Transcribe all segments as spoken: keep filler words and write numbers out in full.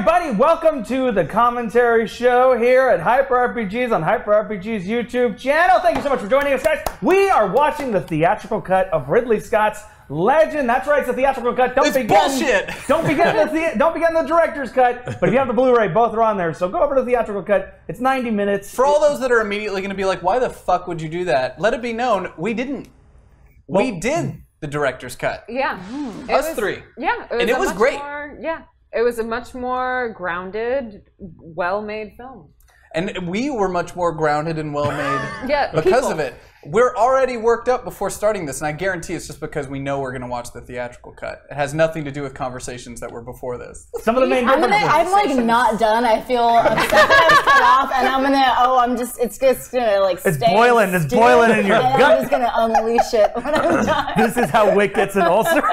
everybody, welcome to the commentary show here at Hyper R P Gs on Hyper R P G's YouTube channel. Thank you so much for joining us, guys. We are watching the theatrical cut of Ridley Scott's Legend. That's right, it's the theatrical cut. Don't it's begin, bullshit. Don't begin the, the don't begin the director's cut. But if you have the Blu-ray, both are on there. So go over to the theatrical cut. It's ninety minutes. For all those that are immediately going to be like, "Why the fuck would you do that?" Let it be known, we didn't. Well, we did the director's cut. Yeah, mm, it us was, three. Yeah, it was and it was great. More, yeah. It was a much more grounded, well-made film. And we were much more grounded and well-made yeah, because people. of it. We're already worked up before starting this, and I guarantee it's just because we know we're going to watch the theatrical cut. It has nothing to do with conversations that were before this. Some of the main I'm, gonna, I'm like not done. I feel upset that I was cut off, and I'm gonna. Oh, I'm just. It's just gonna like. It's stay boiling. It's stew, boiling in your and gut. I'm just gonna unleash it when I'm done. This is how Wick gets an ulcer.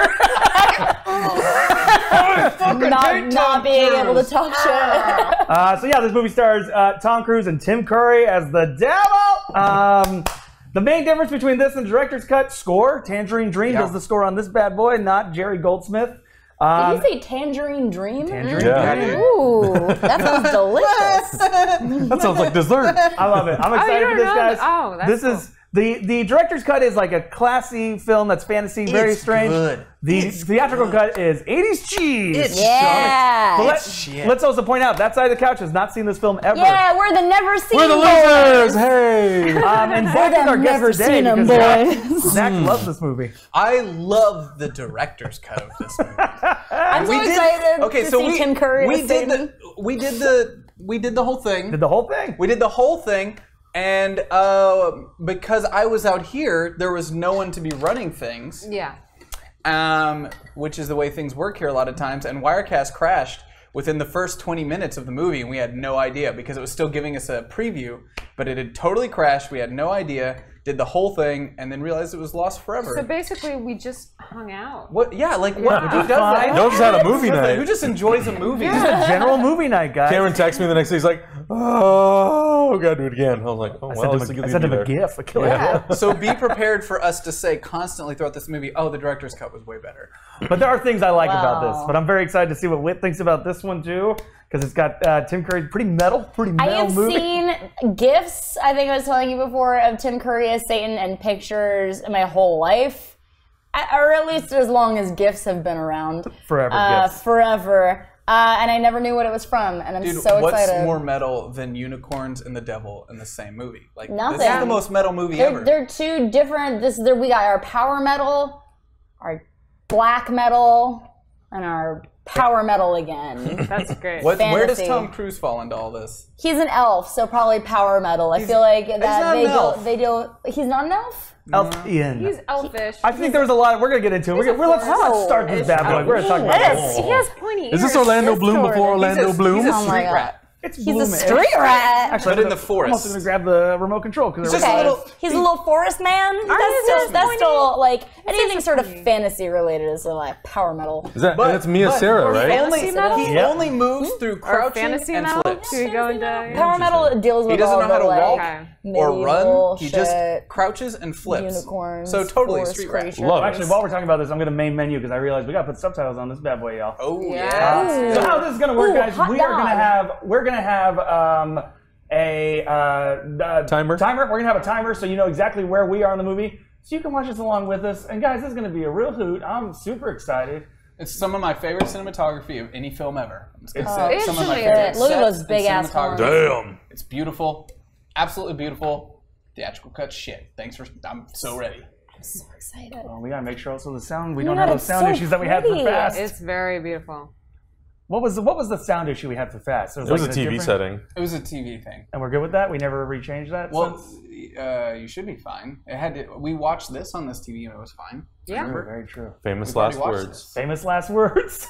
not not being able to talk shit. Uh, so yeah, this movie stars uh, Tom Cruise and Tim Curry as the devil. Um, the main difference between this and the director's cut, score. Tangerine Dream Yeah. does the score on this bad boy, not Jerry Goldsmith. Um, Did you say Tangerine Dream? Tangerine Yeah. Dream. Ooh, that sounds delicious. That sounds like dessert. I love it. I'm Oh, you excited don't for this, know guys. that- oh, that's this cool. is the the director's cut is like a classy film that's fantasy, very It's strange. good. The It's theatrical good. cut is eighties cheese. It's Yeah. But It's let, shit. let's also point out that side of the couch has not seen this film ever. Yeah, we're the never seen We're the boys. losers. Hey. Um, and Zach is our I've guest never today seen 'em, because Zach, boys. Zach loves this movie. I love the director's cut of this movie. I'm so we did, excited okay, to so see we, Tim Curry. we as did Satan. the we did the we did the whole thing. Did the whole thing. We did the whole thing, and uh, because I was out here, there was no one to be running things, Yeah. um, which is the way things work here a lot of times. And Wirecast crashed within the first twenty minutes of the movie, and we had no idea because it was still giving us a preview, but it had totally crashed. We had no idea. Did the whole thing, and then realized it was lost forever. So basically, we just hung out. What? Yeah, like what? Who does Fine. that? No, just had a movie Who does that? night. Who just enjoys a movie? Just a general movie night, guys. Cameron texted me the next day. He's like, "Oh, gotta do it again." I was like, "Oh, I well, sent at least him it a, I gets sent me him a there." gif, a killer Yeah. gif. So be prepared for us to say constantly throughout this movie, "Oh, the director's cut was way better." But there are things I like about this. Wow. But I'm very excited to see what Whit thinks about this one too, because it's got uh, Tim Curry, pretty metal, pretty I metal have movie. seen GIFs, I think I was telling you before, of Tim Curry as Satan and pictures my whole life. I- Or at least as long as GIFs have been around. Forever Uh, GIFs. forever. Uh, and I never knew what it was from, and I'm Dude, so what's excited. more metal than unicorns and the devil in the same movie? Like this is Nothing. the most metal movie they're, ever. they're two different. This there we got our power metal, our black metal, and our power metal again. That's great. What, where does fantasy. Tom Cruise fall into all this? He's an elf, so probably power metal. I feel like that not they an elf. do. They do. He's not an elf. Elf Ian. He's elfish. I think there was a lot. We're gonna get into it. We're gonna, we're, let's, let's start this bad boy. We're gonna talk about Yes. this. He has pointy ears. Is this Orlando Yes, Bloom Jordan. before Orlando He's a, Bloom? he's a Oh my street God. rat. It's He's a Bloom-ish. street rat. Actually, But in I'm the also forest. gonna grab the remote control because Just okay. a Okay. little- He's a little forest man. That's you still, just that's pointing? still like anything just sort of pointing. fantasy related is like power metal. Is that? But- that's Mia but- Sarah, He right? only, Fantasy metal? he Yep. only moves through or crouching fantasy and now? flips. Should we go into Power metal deals with He doesn't all know how the to like walk Okay. or medieval run. He just shit, crouches and flips. unicorns. So totally forest street rat. creatures. Love it. Actually, while we're talking about this, I'm gonna main menu because I realized we gotta put subtitles on this bad boy, y'all. Oh Yeah. yeah. So how this is gonna work, Ooh, guys? hot We are gonna dog. have we're gonna have um, a uh, uh, Timer? Timer. We're gonna have a timer so you know exactly where we are in the movie, so you can watch us along with us. And guys, this is gonna be a real hoot. I'm super excited. It's some of my favorite cinematography of any film ever. I'm just gonna It's- say it's some of my really favorite good. Look at sets those and big ass cinematography. horns. Damn. It's beautiful, absolutely beautiful. Theatrical cut shit. Thanks for. I'm so ready. I'm so excited. Well, we gotta make sure also the sound. We Oh don't my have God, those it's sound so issues that we had for pretty. Fast. It's very beautiful. What was the, what was the sound issue we had for Fast? It was like a T V different- setting. It was a T V thing. and we're good with that. We never rechanged that. Well, since? uh, you should be fine. It had to, we watched this on this T V and it was fine. Yeah. True, very true. Famous We've already last watched words. this. Famous last words.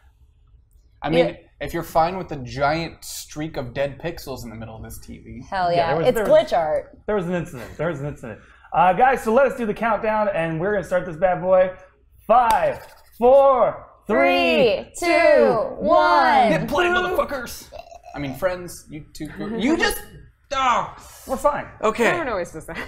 I mean, Yeah. if you're fine with the giant streak of dead pixels in the middle of this T V. Hell Yeah, yeah! there was- it's there was- glitch art. There was an incident. There was an incident. Uh, guys, so let us do the countdown, and we're gonna start this bad boy. Five, four, three, Three, two, one. Hit play, motherfuckers! I mean, friends, you two. You just. Oh! We're fine. Okay. Everyone always does that.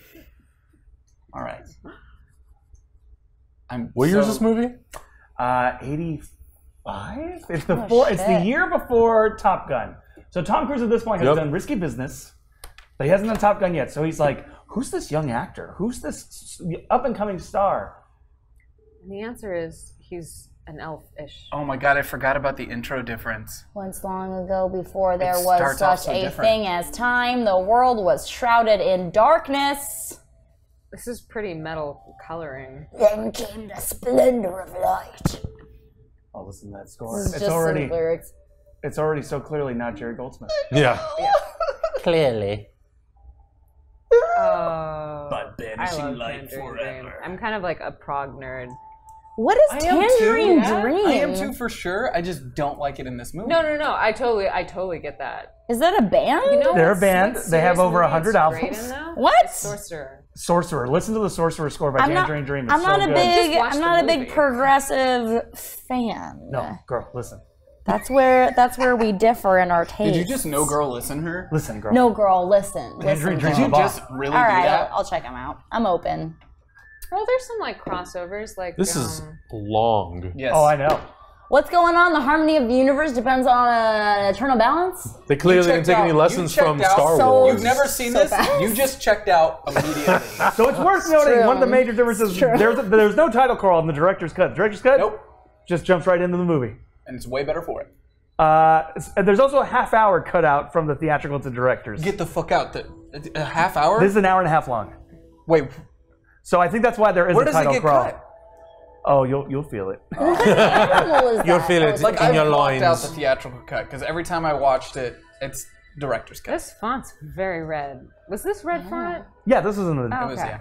All right. I'm What year is so- this movie? Uh, eighty. five? It's the Oh, four. It's the shit. year before Top Gun. So Tom Cruise at this point has Yep. done Risky Business, but he hasn't done Top Gun yet. So he's like, who's this young actor? Who's this up and coming star? And the answer is he's an elf-ish. Oh my god, I forgot about the intro difference. Once long ago, before there It was starts off such so a different. thing as time, the world was shrouded in darkness. This is pretty metal coloring. Then came the splendor of light. Oh, listen to that score. This is It's just already, some lyrics. it's already so clearly not Jerry Goldsmith. Yeah. Clearly. Uh, But I banishing love light Tangerine forever. Dream. I'm kind of like a prog nerd. What is I am too. Tangerine Yeah. Dream? I am too for sure. I just don't like it in this movie. No, no, no. I totally, I totally get that. Is that a band? You know They're a what's- band. what's They have serious over a movie hundred it's great albums. in, though? What? Sorcerer. Sorcerer. Listen to the Sorcerer score by I'm not, Tangerine Dream. It's I'm so not a good. big, Just watch I'm the not a big movie. progressive fan. No, girl, listen. That's where that's where we differ in our taste. Did you just no girl listen her? Listen, girl. No, girl, listen. Tangerine listen. Dream. Did you I'm just off. really All do right, that? I'll, I'll check them out. I'm open. Well, there's some like crossovers, like This um, is long. Yes. Oh, I know. What's going on? The harmony of the universe depends on an eternal balance. They clearly You didn't take checked any out- lessons you checked from out- Star So- Wars. You've never seen So this? fast. You just checked out immediately. So it's worth noting True. one of the major differences. True. There's there's no title call in the director's cut. The director's cut Nope. just jumps right into the movie. And it's way better for it. Uh, s- and there's also a half hour cut out from the theatrical to director's. Get the fuck out. The, a half hour? This is an hour and a half long. Wait, So I think that's why there is where a does it title get crawl. cut? Oh, you'll you'll feel it. What kind of animal is You'll that? feel Oh, it. it's Like, In I your blocked out loins. the theatrical cut because every time I watched it, it's director's cut. This font's very red. Was this red font? Yeah, this is in the. Oh. It was, Okay. yeah.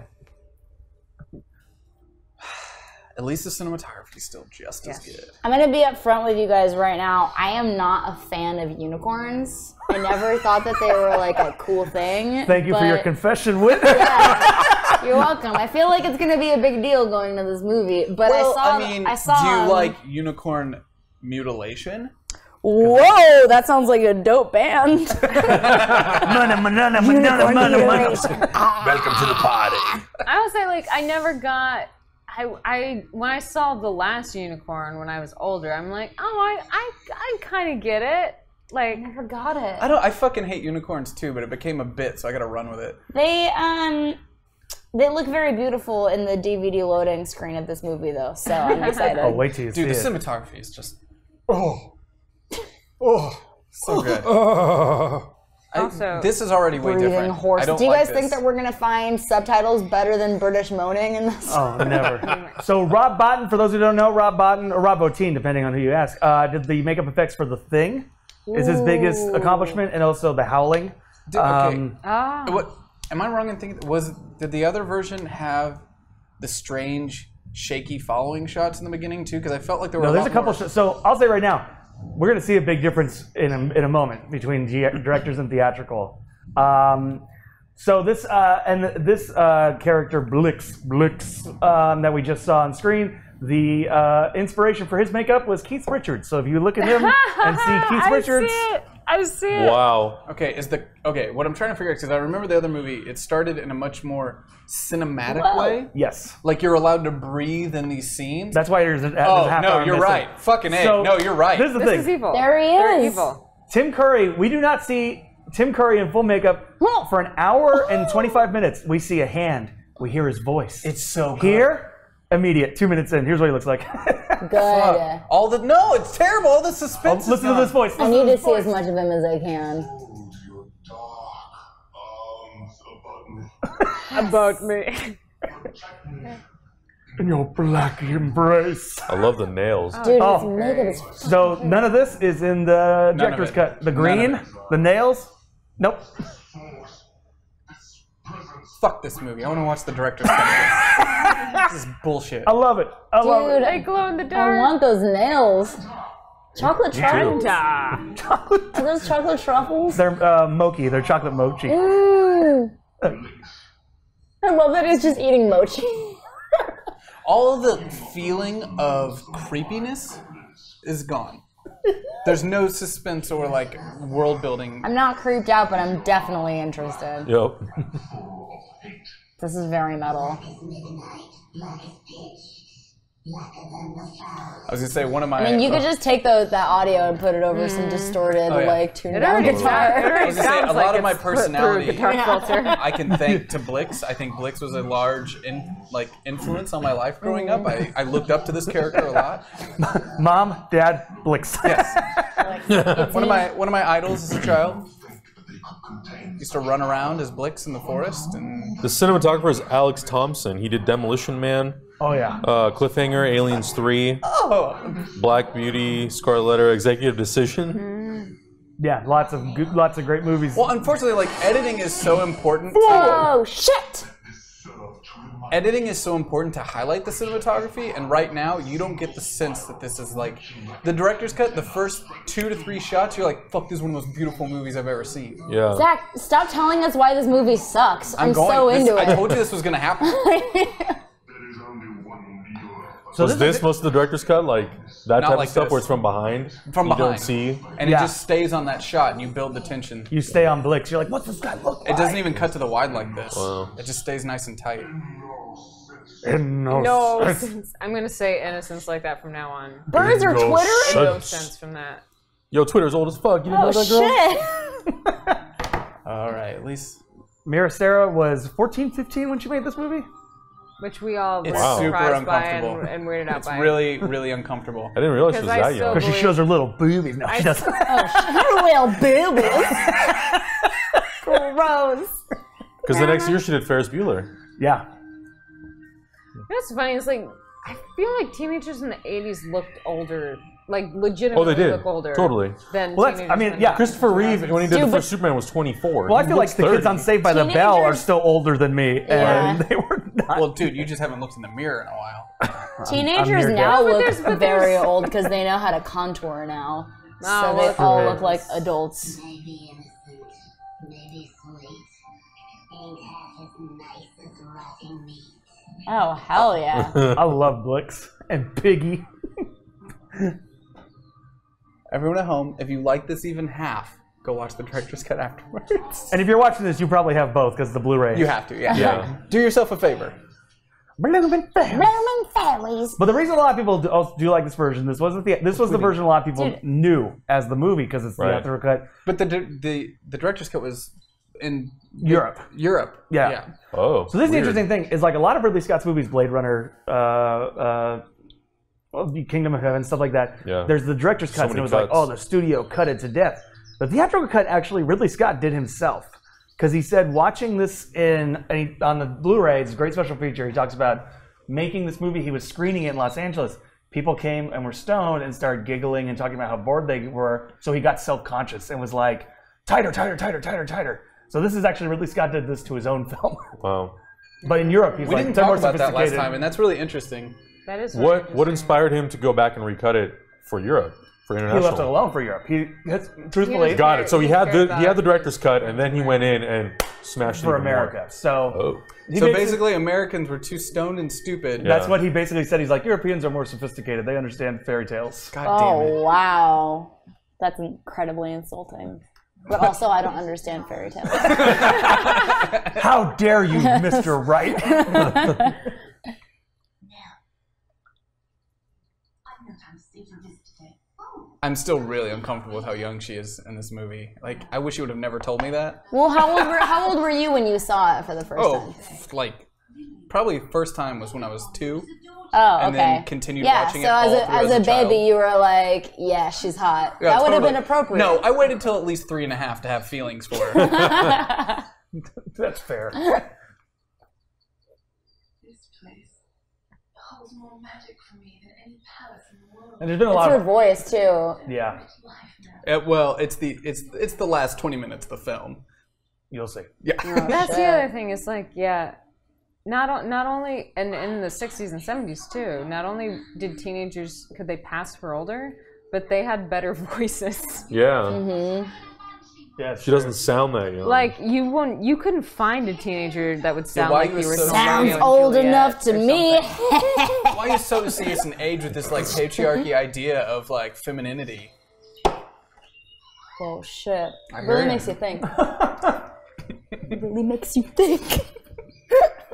At least the cinematography is still just as Yes. good. I'm gonna be upfront with you guys right now. I am not a fan of unicorns. I never thought that they were like a cool thing. Thank you for your but- confession, Whit. You're welcome. I feel like it's gonna be a big deal going to this movie. But Well, I saw. I mean, I saw. do you um, like unicorn mutilation? Whoa, that sounds like a dope band. Manana, manana, manana, manana, manana. Welcome to the party. I would say like I never got. I, I when I saw the last unicorn when I was older, I'm like, oh, I I, I kind of get it. Like, I forgot it. I don't. I fucking hate unicorns too, but it became a bit, so I got to run with it. They um they look very beautiful in the D V D loading screen of this movie though, so I'm excited. Oh, wait till you Dude, the see it. cinematography is just oh, oh, so good. Oh. I- Also- this is already way Breathing different. horse. I don't Do you like guys think this. that we're gonna find subtitles better than British moaning in this? Oh, never. So Rob Bottin, for those who don't know, Rob Bottin, or Rob Bottin, depending on who you ask, uh, did the makeup effects for The Thing. Is his biggest Ooh. accomplishment, and also The Howling. Dude, okay. Um, ah, What am I wrong in thinking? Was did the other version have the strange, shaky following shots in the beginning too? Because I felt like there were No, a there's lot a couple. more- Sh- so I'll say right now, we're going to see a big difference in a, in a moment between G- directors and theatrical. Um, so this uh, and this uh, character Blix Blix um, that we just saw on screen, the uh, inspiration for his makeup was Keith Richards. So if you look at him and see Keith I Richards, see it. I see it. Wow. Okay, is the okay? What I'm trying to figure out because I remember the other movie. It started in a much more cinematic Whoa. way. yes, Like you're allowed to breathe in these scenes. that's why there's a, there's oh a half no, hour you're missing. right. Fucking a. So, no, you're right. This is the This thing. is evil. There he They're is. evil. Tim Curry, we do not see Tim Curry in full makeup for an hour and twenty-five minutes. We see a hand. We hear his voice. It's so good. Here, immediate. Two minutes in. Here's what he looks like. Good. All the no, it's terrible. All the suspense. is Listen to gone. this voice. I Listen need to this see as voice. much of him as I can. About me. In your black embrace. I love the nails. Dude, Oh. his makeup is So none of this is in the of director's it. cut. The None green, of it. the nails. Nope. Fuck this movie. I want to watch the director's cut. This is bullshit. I love it. I love Dude, it. They glow in the I dark. want those nails. Chocolate truffles? Ah. Are those chocolate truffles? They're uh, mochi. They're chocolate mochi. Mm. I love that he's just eating mochi. All of the feeling of creepiness is gone. There's no suspense or like world building. I'm not creeped out, but I'm definitely interested. Yep. This is very metal. I was gonna say one of my. I mean, you could just take the, that audio and put it over some distorted, Oh, yeah. like, tuned It down already, guitar. it I already was gonna say, sounds a lot like of my it's put through a personality- guitar Yeah. filter. I can thank to Blix. I think Blix was a large in, like influence on my life growing up. I, I looked up to this character a lot. Mom, Dad, Blix. It's One of me. my one of my idols as a child. Used to run around as Blix in the forest, and The cinematographer is Alex Thompson. He did Demolition Man, Oh yeah. uh, Cliffhanger, Aliens three, oh, Black Beauty, Scarlet Letter, Executive Decision. Yeah, lots of good, lots of great movies. well, unfortunately, like editing is so important. To, Oh, shit! editing is so important to highlight the cinematography, and right now you don't get the sense that this is like the director's cut. The first two to three shots, you're like, "Fuck, this is one of the most beautiful movies I've ever seen." Yeah. Zach, stop telling us why this movie sucks. I'm, I'm going. so this- into I it. told you this was gonna happen. So Was is this a- most of the director's cut? Like that Not type like of stuff this. where it's from behind? From you behind. don't see? And Yeah. it just stays on that shot, and you build the tension. you stay on Blix. You're like, what's this guy look like? It doesn't even cut to the wide like this. Wow. It just stays nice and tight. No. No sense. I'm gonna say innocence like that from now on. Birds are No Twitter? shit. No sense from that. Yo, Twitter's old as fuck. You didn't Oh, know that, girl? shit. All right, at least Mira Sarah was fourteen, fifteen when she made this movie. Which we all were It's Wow. super surprised by uncomfortable. and, and weirded out It's by. really, really uncomfortable. I didn't realize she was Because I that still young. Because she believe- shows her little boobies. No, she doesn't. Her little boobies. Gross. Because the next year she did Ferris Bueller. Yeah. What's funny is like I feel like teenagers in the eighties looked older, like legitimately Oh, they did. look older. Totally. Than Well, that's- teenagers I mean, in yeah, the Christopher Reeve, when he did Dude, the but- first Superman, was twenty-four. Well, I He feel like looks the kids thirty. on Saved by the Bell are Teenagers- still older than me, Yeah. and they were not. Well, dude, you just haven't looked in the mirror in a while. Teenagers here, now But look there's- but very there's- old because they know how to contour now. Oh, so well, they all true. look like adults. Maybe innocent, maybe sweet. Ain't half as nice as rotting meat. Oh, hell yeah. I love Blix and Piggy. Everyone at home, if you like this even half, go watch the director's cut afterwards. And if you're watching this, you probably have both because the Blu-ray. You have to, yeah. Yeah. Do yourself a favor. Roman fairies. But the reason a lot of people do, also do like this version, this wasn't the this was the version a lot of people Dude. knew as the movie because it's the Right. theatrical cut. But the the the director's cut was in Europe. Europe. Yeah. yeah. Oh. So this is the weird. interesting thing is like a lot of Ridley Scott's movies, Blade Runner, uh, uh, well, the Kingdom of Heaven, stuff like that. Yeah. There's the director's So cuts, and many it was like, cuts. oh, the studio cut it to death. The theatrical cut actually Ridley Scott did himself because he said watching this in and he, on the Blu-ray, it's a great special feature. He talks about making this movie. He was screening it in Los Angeles. People came and were stoned and started giggling and talking about how bored they were. So he got self-conscious and was like, tighter, tighter, tighter, tighter, tighter. So this is actually Ridley Scott did this to his own film. Wow. But in Europe, he's We like, didn't they're talk more about that last sophisticated. time, and that's really interesting. That is What what inspired him to go back and recut it for Europe, for He international? left it alone for Europe. He, that's, truthfully, He was Got it. So he had the he had the that. director's cut, and then he went in and smashed it for even more. America. So Oh. he So basically, Americans were too stoned and stupid. Yeah. that's what he basically said. He's like, Europeans are more sophisticated. They understand fairy tales. God damn it. Oh, wow. That's incredibly insulting. But also, I don't understand fairy tales. How dare you, Mister Wright? I'm still really uncomfortable with how young she is in this movie. Like, I wish you would have never told me that. Well, how old were how old were you when you saw it for the first Oh, time? like, probably first time was when I was two. Oh, okay. and then continued yeah, watching so it all as a, through as as a a baby, child. you were like, yeah, she's hot. Yeah, that would have totally. been appropriate. No, I waited till at least three and a half to have feelings for her. That's fair. This place holds more magic for me than any palace in the world. And there's been a It's lot her of voice, too. yeah. Uh, well, it's the it's it's the last twenty minutes of the film. You'll see. Yeah. That's the Shit. other thing. It's like, yeah, not o- not only and in the sixties and seventies too. Not only did teenagers could they pass for older, but they had better voices. Yeah. Yeah, She doesn't sound that young. Like you won't, you couldn't find a teenager that would sound why like you the were original. so Romeo Sounds and old Juliet enough to or me. something. Why are you so serious in age with this like patriarchy idea of like femininity? Oh, shit. I Really heard makes him. you think. It really makes you think.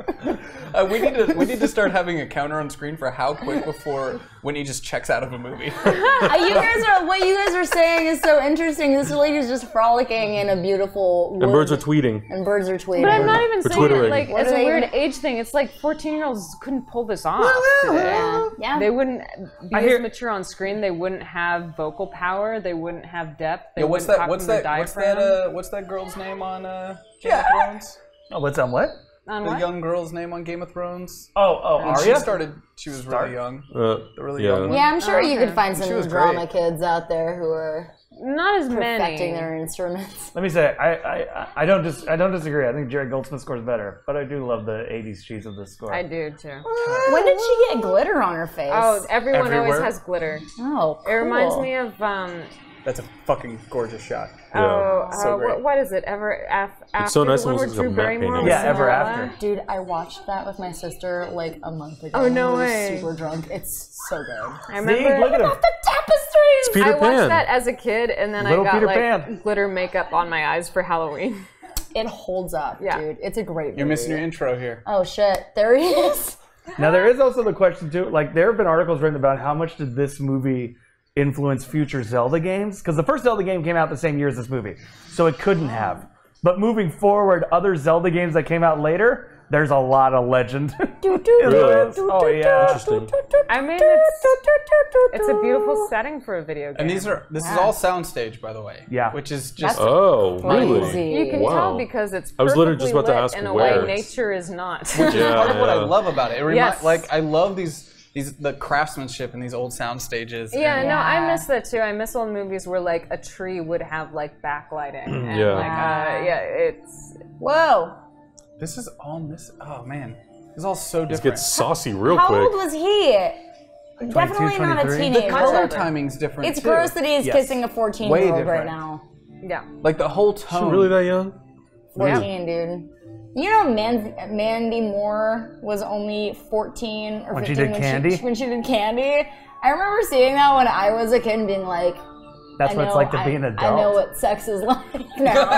Uh, we need to we need to start having a counter on screen for how quick before when he just checks out of a movie. Uh, you guys are what you guys are saying is so interesting. This lady's just frolicking in a beautiful wood, And birds are tweeting. and birds are tweeting. But I'm not even For saying it twittering. like What as are a they weird even- age thing. It's like fourteen-year-olds couldn't pull this off today. Yeah, yeah. They wouldn't be I hear- as mature on screen. They wouldn't have vocal power. They wouldn't have depth. They Yeah, what's wouldn't that? talk What's from their that? What's diaphragm. that? Uh, what's that girl's name on uh, Game of Thrones? Oh, what's on what? On The what? young girl's name on Game of Thrones. Oh, oh, When she Arya? started, she was Stark? really young. Uh, The really yeah. young one. Yeah, I'm sure Oh, you okay. could find She some was drama great. kids out there who are Not as perfecting many. their instruments. Let me say, I, I, I don't dis, I don't disagree. I think Jared Goldsmith scores better, but I do love the eighties cheese of this score. I do too. When did she get glitter on her face? Oh, everyone Everywhere. always has glitter. oh, It reminds cool. me of um. That's a fucking gorgeous shot. Yeah. Oh, So uh, great. what, what is it? Ever af, after so nice the when one it where looks like a Drew matte Barrymore painting. was Yeah, Ever Cinderella? After. Dude, I watched that with my sister like a month ago. Oh, no We were way. Super drunk. It's so good. I See, remember. look at him. The tapestries. Peter I watched Pan. that as a kid, and then Little I got Peter like Pan. glitter makeup on my eyes for Halloween. It holds up, Yeah. dude. It's a great movie. You're missing your intro here. Oh shit, there he is. Now there is also the question too. Like there have been articles written about how much did this movie influence future Zelda games? Because the first Zelda game came out the same year as this movie, so it couldn't have. But moving forward, other Zelda games that came out later, there's a lot of legend. Really? Oh yeah. Interesting. I mean, it's, it's a beautiful setting for a video game. And these are this is all soundstage, by the way. Yeah. Which is just Oh, really? Crazy. You can Wow. tell because it's I was literally perfectly just about to lit ask in a where. way nature is not. which is Yeah, part of what I yeah. love about it. It remi- Yes. like I love these these the craftsmanship in these old sound stages. Yeah, and- no, I Yeah. miss that too. I miss old movies where like a tree would have like backlighting. And, Yeah. Like, uh, yeah, it's. Whoa. This is all miss. Oh man, this is all so It different. gets saucy real How quick. old was he? Definitely not a twenty-three? teenager. the color timing's different. It's too. gross that he's Yes. kissing a fourteen-year-old Way right different. now. Yeah. Like the whole Is she tone. really that young? fourteen, dude. You know, Man- Mandy Moore was only fourteen or When she fifteen did Candy? when she did Candy. I remember seeing that when I was a kid and being like, That's I what know, it's like to I, be an adult. I know what sex is like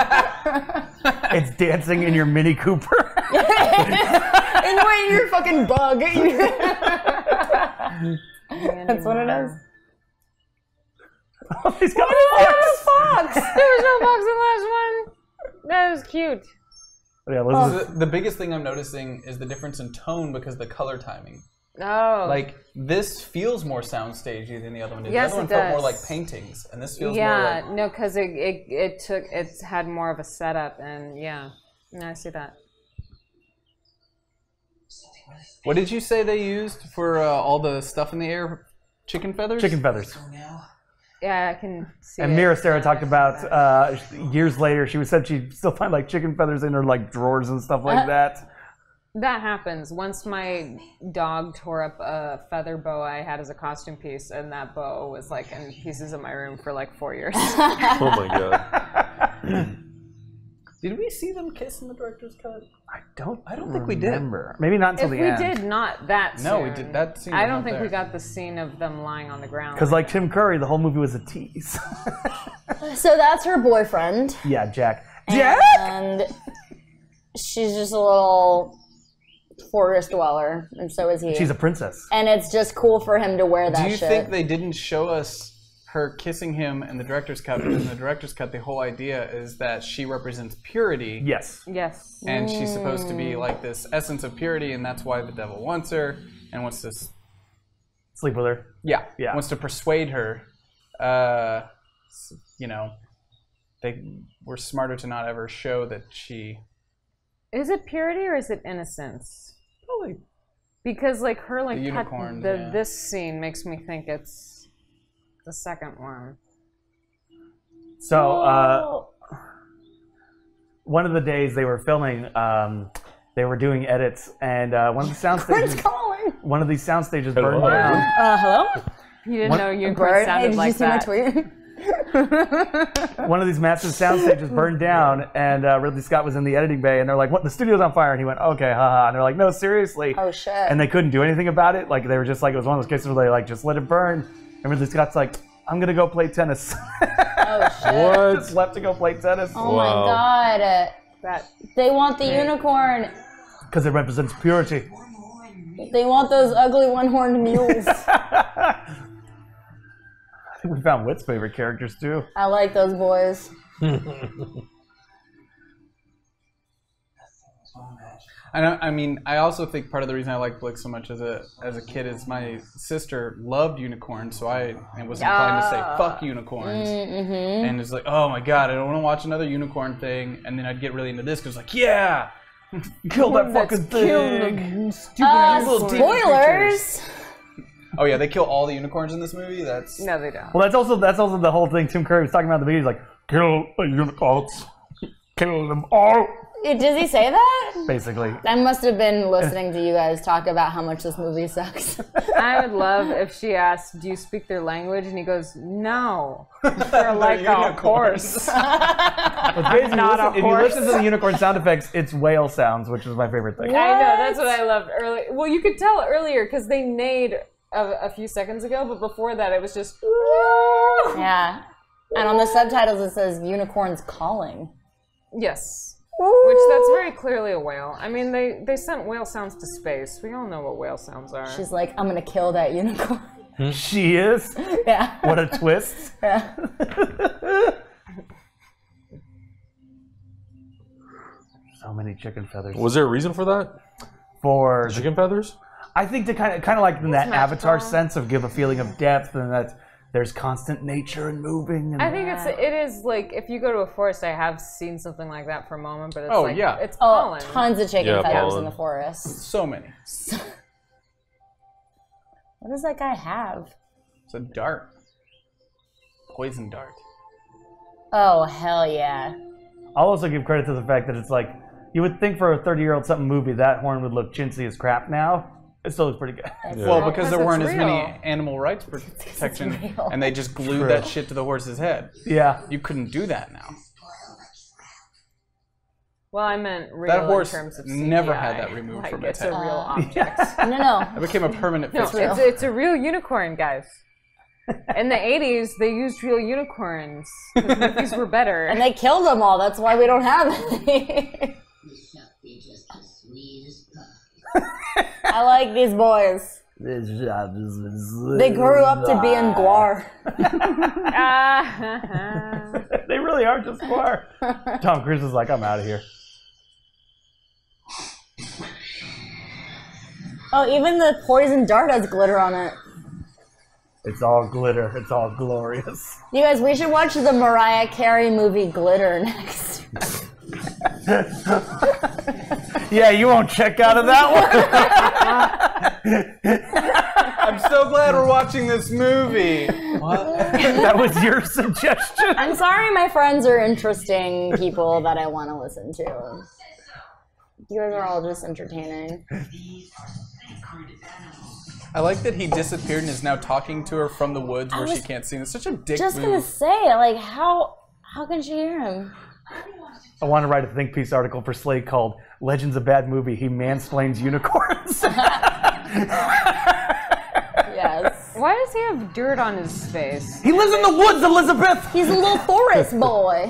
now. It's dancing in your Mini Cooper. And wait, you're a fucking bug. That's what it is. Oh, he's got Oh, fox! There was no fox in the last one. That was cute. Yeah, let's The, the biggest thing I'm noticing is the difference in tone because of the color timing. Oh. Like this feels more soundstagey than the other one did. Yes, the other one it felt more does. like paintings, and this feels yeah, more like no, because it, it it took it had more of a setup, and yeah, no, I see that. What did you say they used for uh, all the stuff in the air? Chicken feathers? chicken feathers. Yeah, I can see. And it. Mira Sarah talked about uh, years later. She was said she'd still find like chicken feathers in her like drawers and stuff like that. That happens. Once my dog tore up a feather boa I had as a costume piece, and that boa was like in pieces in my room for like four years. Oh my god. Did we see them kiss in the director's cut? I don't. I don't think we did. remember. Maybe not until If the we end. did not that No, we soon. did- that scene I was don't not think we there. got the scene of them lying on the ground. Because like Tim Curry, the whole movie was a tease. So that's her boyfriend. Yeah, Jack. Jack. And she's just a little forest dweller, and so is he. She's a princess. and it's just cool for him to wear that Do you shit. think they didn't show us her kissing him in the director's cut? Because in the director's cut, the whole idea is that she represents purity. Yes. Yes. And she's supposed to be like this essence of purity, and that's why the devil wants her and wants to, s- Sleep with her. yeah, Yeah. wants to persuade her. Uh, s- you know, they were smarter to not ever show that she. Is it purity or is it innocence? Probably. Because like her like The pet- unicorn, the yeah. this scene makes me think it's the second one. So uh, one of the days they were filming, um, they were doing edits, and uh, one of the sound Quinn's stages, calling. one of these sound stages Hello. burned down. Uh, hello? You didn't What- know you Bird? Hey, sounded did like you see that. my tweet? One of these massive sound stages burned down, and uh, Ridley Scott was in the editing bay, and they're like, "What? The studio's on fire!" And he went, "Okay, haha." And they're like, "No, seriously." Oh, shit. And they couldn't do anything about it. Like they were just like, it was one of those cases where they like just let it burn. And Ridley Scott's like, "I'm gonna go play tennis." Oh, shit. Just left to go play tennis. Oh, Wow. my God. That They want the unicorn. Because it represents purity. They want those ugly one-horned mules. I think we found Whit's favorite characters too. I like those boys. I know, I mean, I also think part of the reason I like Blick so much as a as a kid is my sister loved unicorns, so I, I was inclined to say "fuck unicorns," Mm-hmm. and it's like, oh my god, I don't want to watch another unicorn thing, and then I'd get really into this because like, yeah, Kill that fucking thing. Uh, spoilers. Oh yeah, they kill all the unicorns in this movie. That's No, they don't. Well, that's also that's also the whole thing Tim Curry was talking about in the video. He's like, kill the unicorns, kill them all. Does he say that? Basically. I must have been listening to you guys talk about how much this movie sucks. I would love if she asked, "Do you speak their language?" And he goes, "No, they're like a horse." But basically, Not listen, a if you horse. listen to the unicorn sound effects, it's whale sounds, which is my favorite thing. I know, that's what I loved early. Well, you could tell earlier because they neighed a, a few seconds ago, but before that, it was just. Yeah. And on the subtitles it says unicorns calling. Yes. Which that's very clearly a whale. I mean, they, they sent whale sounds to space. We all know what whale sounds are. She's like, I'm gonna kill that unicorn. She is? Yeah. What a twist. Yeah. So many chicken feathers. Was there a reason for that? For Chicken feathers? I think to kind of kind of like in that magical. Avatar sense of give a feeling of depth and that there's constant nature and moving. And I think it's it is like if you go to a forest, I have seen something like that for a moment, but it's Oh, like yeah. it's Oh, pollen. tons of chicken Yeah, feathers pollen. in the forest. so many. What does that guy have? It's a dart, poison dart. Oh, hell yeah. I'll also give credit to the fact that it's like you would think for a thirty-year-old something movie that horn would look chintzy as crap now. It still looks pretty good. Well, Well, because 'cause there weren't it's as many real. animal rights protection, real. and they just glued True. that shit to the horse's head. Yeah. You couldn't do that now. Well, I meant real That horse in terms of never C G I. had that removed like, from it's its a head. real Uh, object. No, no. It became a permanent No, fixture. it's, it's a real unicorn, guys. In the eighties, they used real unicorns. The movies were better. And they killed them all. That's why we don't have any. This shall be just as sweet as pie. I like these boys. They grew up to be in Guar. Ah. They really are just square. Tom Cruise is like, I'm out of here. Oh, even the poison dart has glitter on it. It's all glitter. It's all glorious. You guys, we should watch the Mariah Carey movie Glitter next. Yeah, you won't check out of that one. I'm so glad we're watching this movie. What? That was your suggestion. I'm sorry my friends are interesting people that I want to listen to. You guys are all just entertaining. I like that he disappeared and is now talking to her from the woods where I was she can't see him. It's such a dick Just move. gonna say, like, how how can she hear him? I want to write a think piece article for Slate called Legends of Bad Movie. He mansplains unicorns. Yes. Why does he have dirt on his face? He lives in the woods, Elizabeth. He's a little forest boy.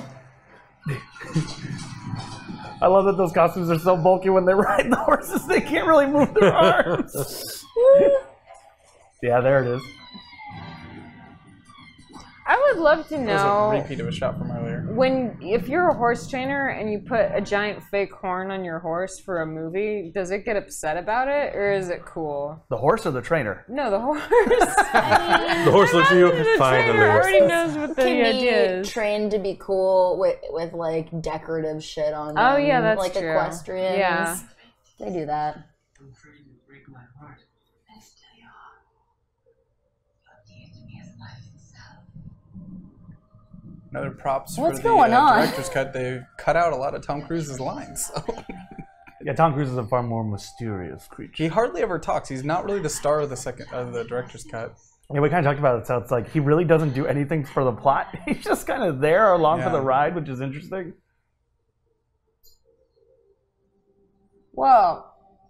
I love that those costumes are so bulky when they ride the horses, they can't really move their arms. Yeah, there it is. I would love to It was know a repeat of a shot from earlier. when if you're a horse trainer and you put a giant fake horn on your horse for a movie, does it get upset about it or is it cool? The horse or the trainer? No, the horse. The horse looks at you, The finally. trainer already knows what the Can idea be is. trained to be cool with with like decorative shit on them. Oh, yeah, that's like true. equestrians. Yeah. They do that. I'm afraid you'll break my heart. I still you are. You're dear to me as life itself. Another props What's for the going uh, on? director's cut. They cut out a lot of Tom Cruise's lines. So. Yeah, Tom Cruise is a far more mysterious creature. He hardly ever talks. He's not really the star of the second of the director's cut. Yeah, we kind of talked about it, so it's like he really doesn't do anything for the plot. He's just kind of there along for Yeah. the ride, which is interesting. Whoa.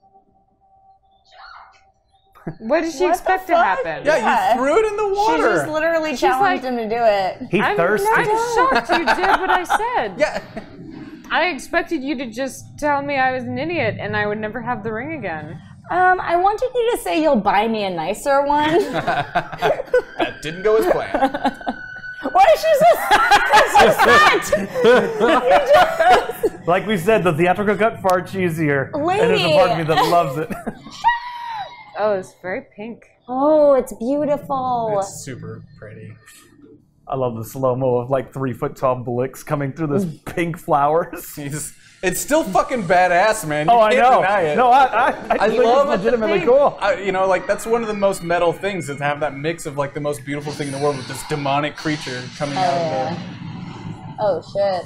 What did she What the expect to fuck? happen? Yeah, Yeah. you threw it in the She water. just literally challenged like- him to do it. He's I'm thirsty. not shocked you did what I said. Yeah. I expected you to just tell me I was an idiot and I would never have the ring again. Um, I wanted you to say you'll buy me a nicer one. That didn't go as planned. What is she so, that's so sad? Like we said, the theatrical cut far cheesier. And there's a part of me that loves it. Oh, it's very pink. Oh, it's beautiful. It's super pretty. I love the slow-mo of like three foot tall Blix coming through this pink flowers. He's, it's still fucking badass, man. You Oh, I can't know. deny it. No, I, I, I, I think love it's legitimately pink. cool. I, you know, like that's one of the most metal things is to have that mix of like the most beautiful thing in the world with this demonic creature coming Oh, out of yeah. Oh, shit.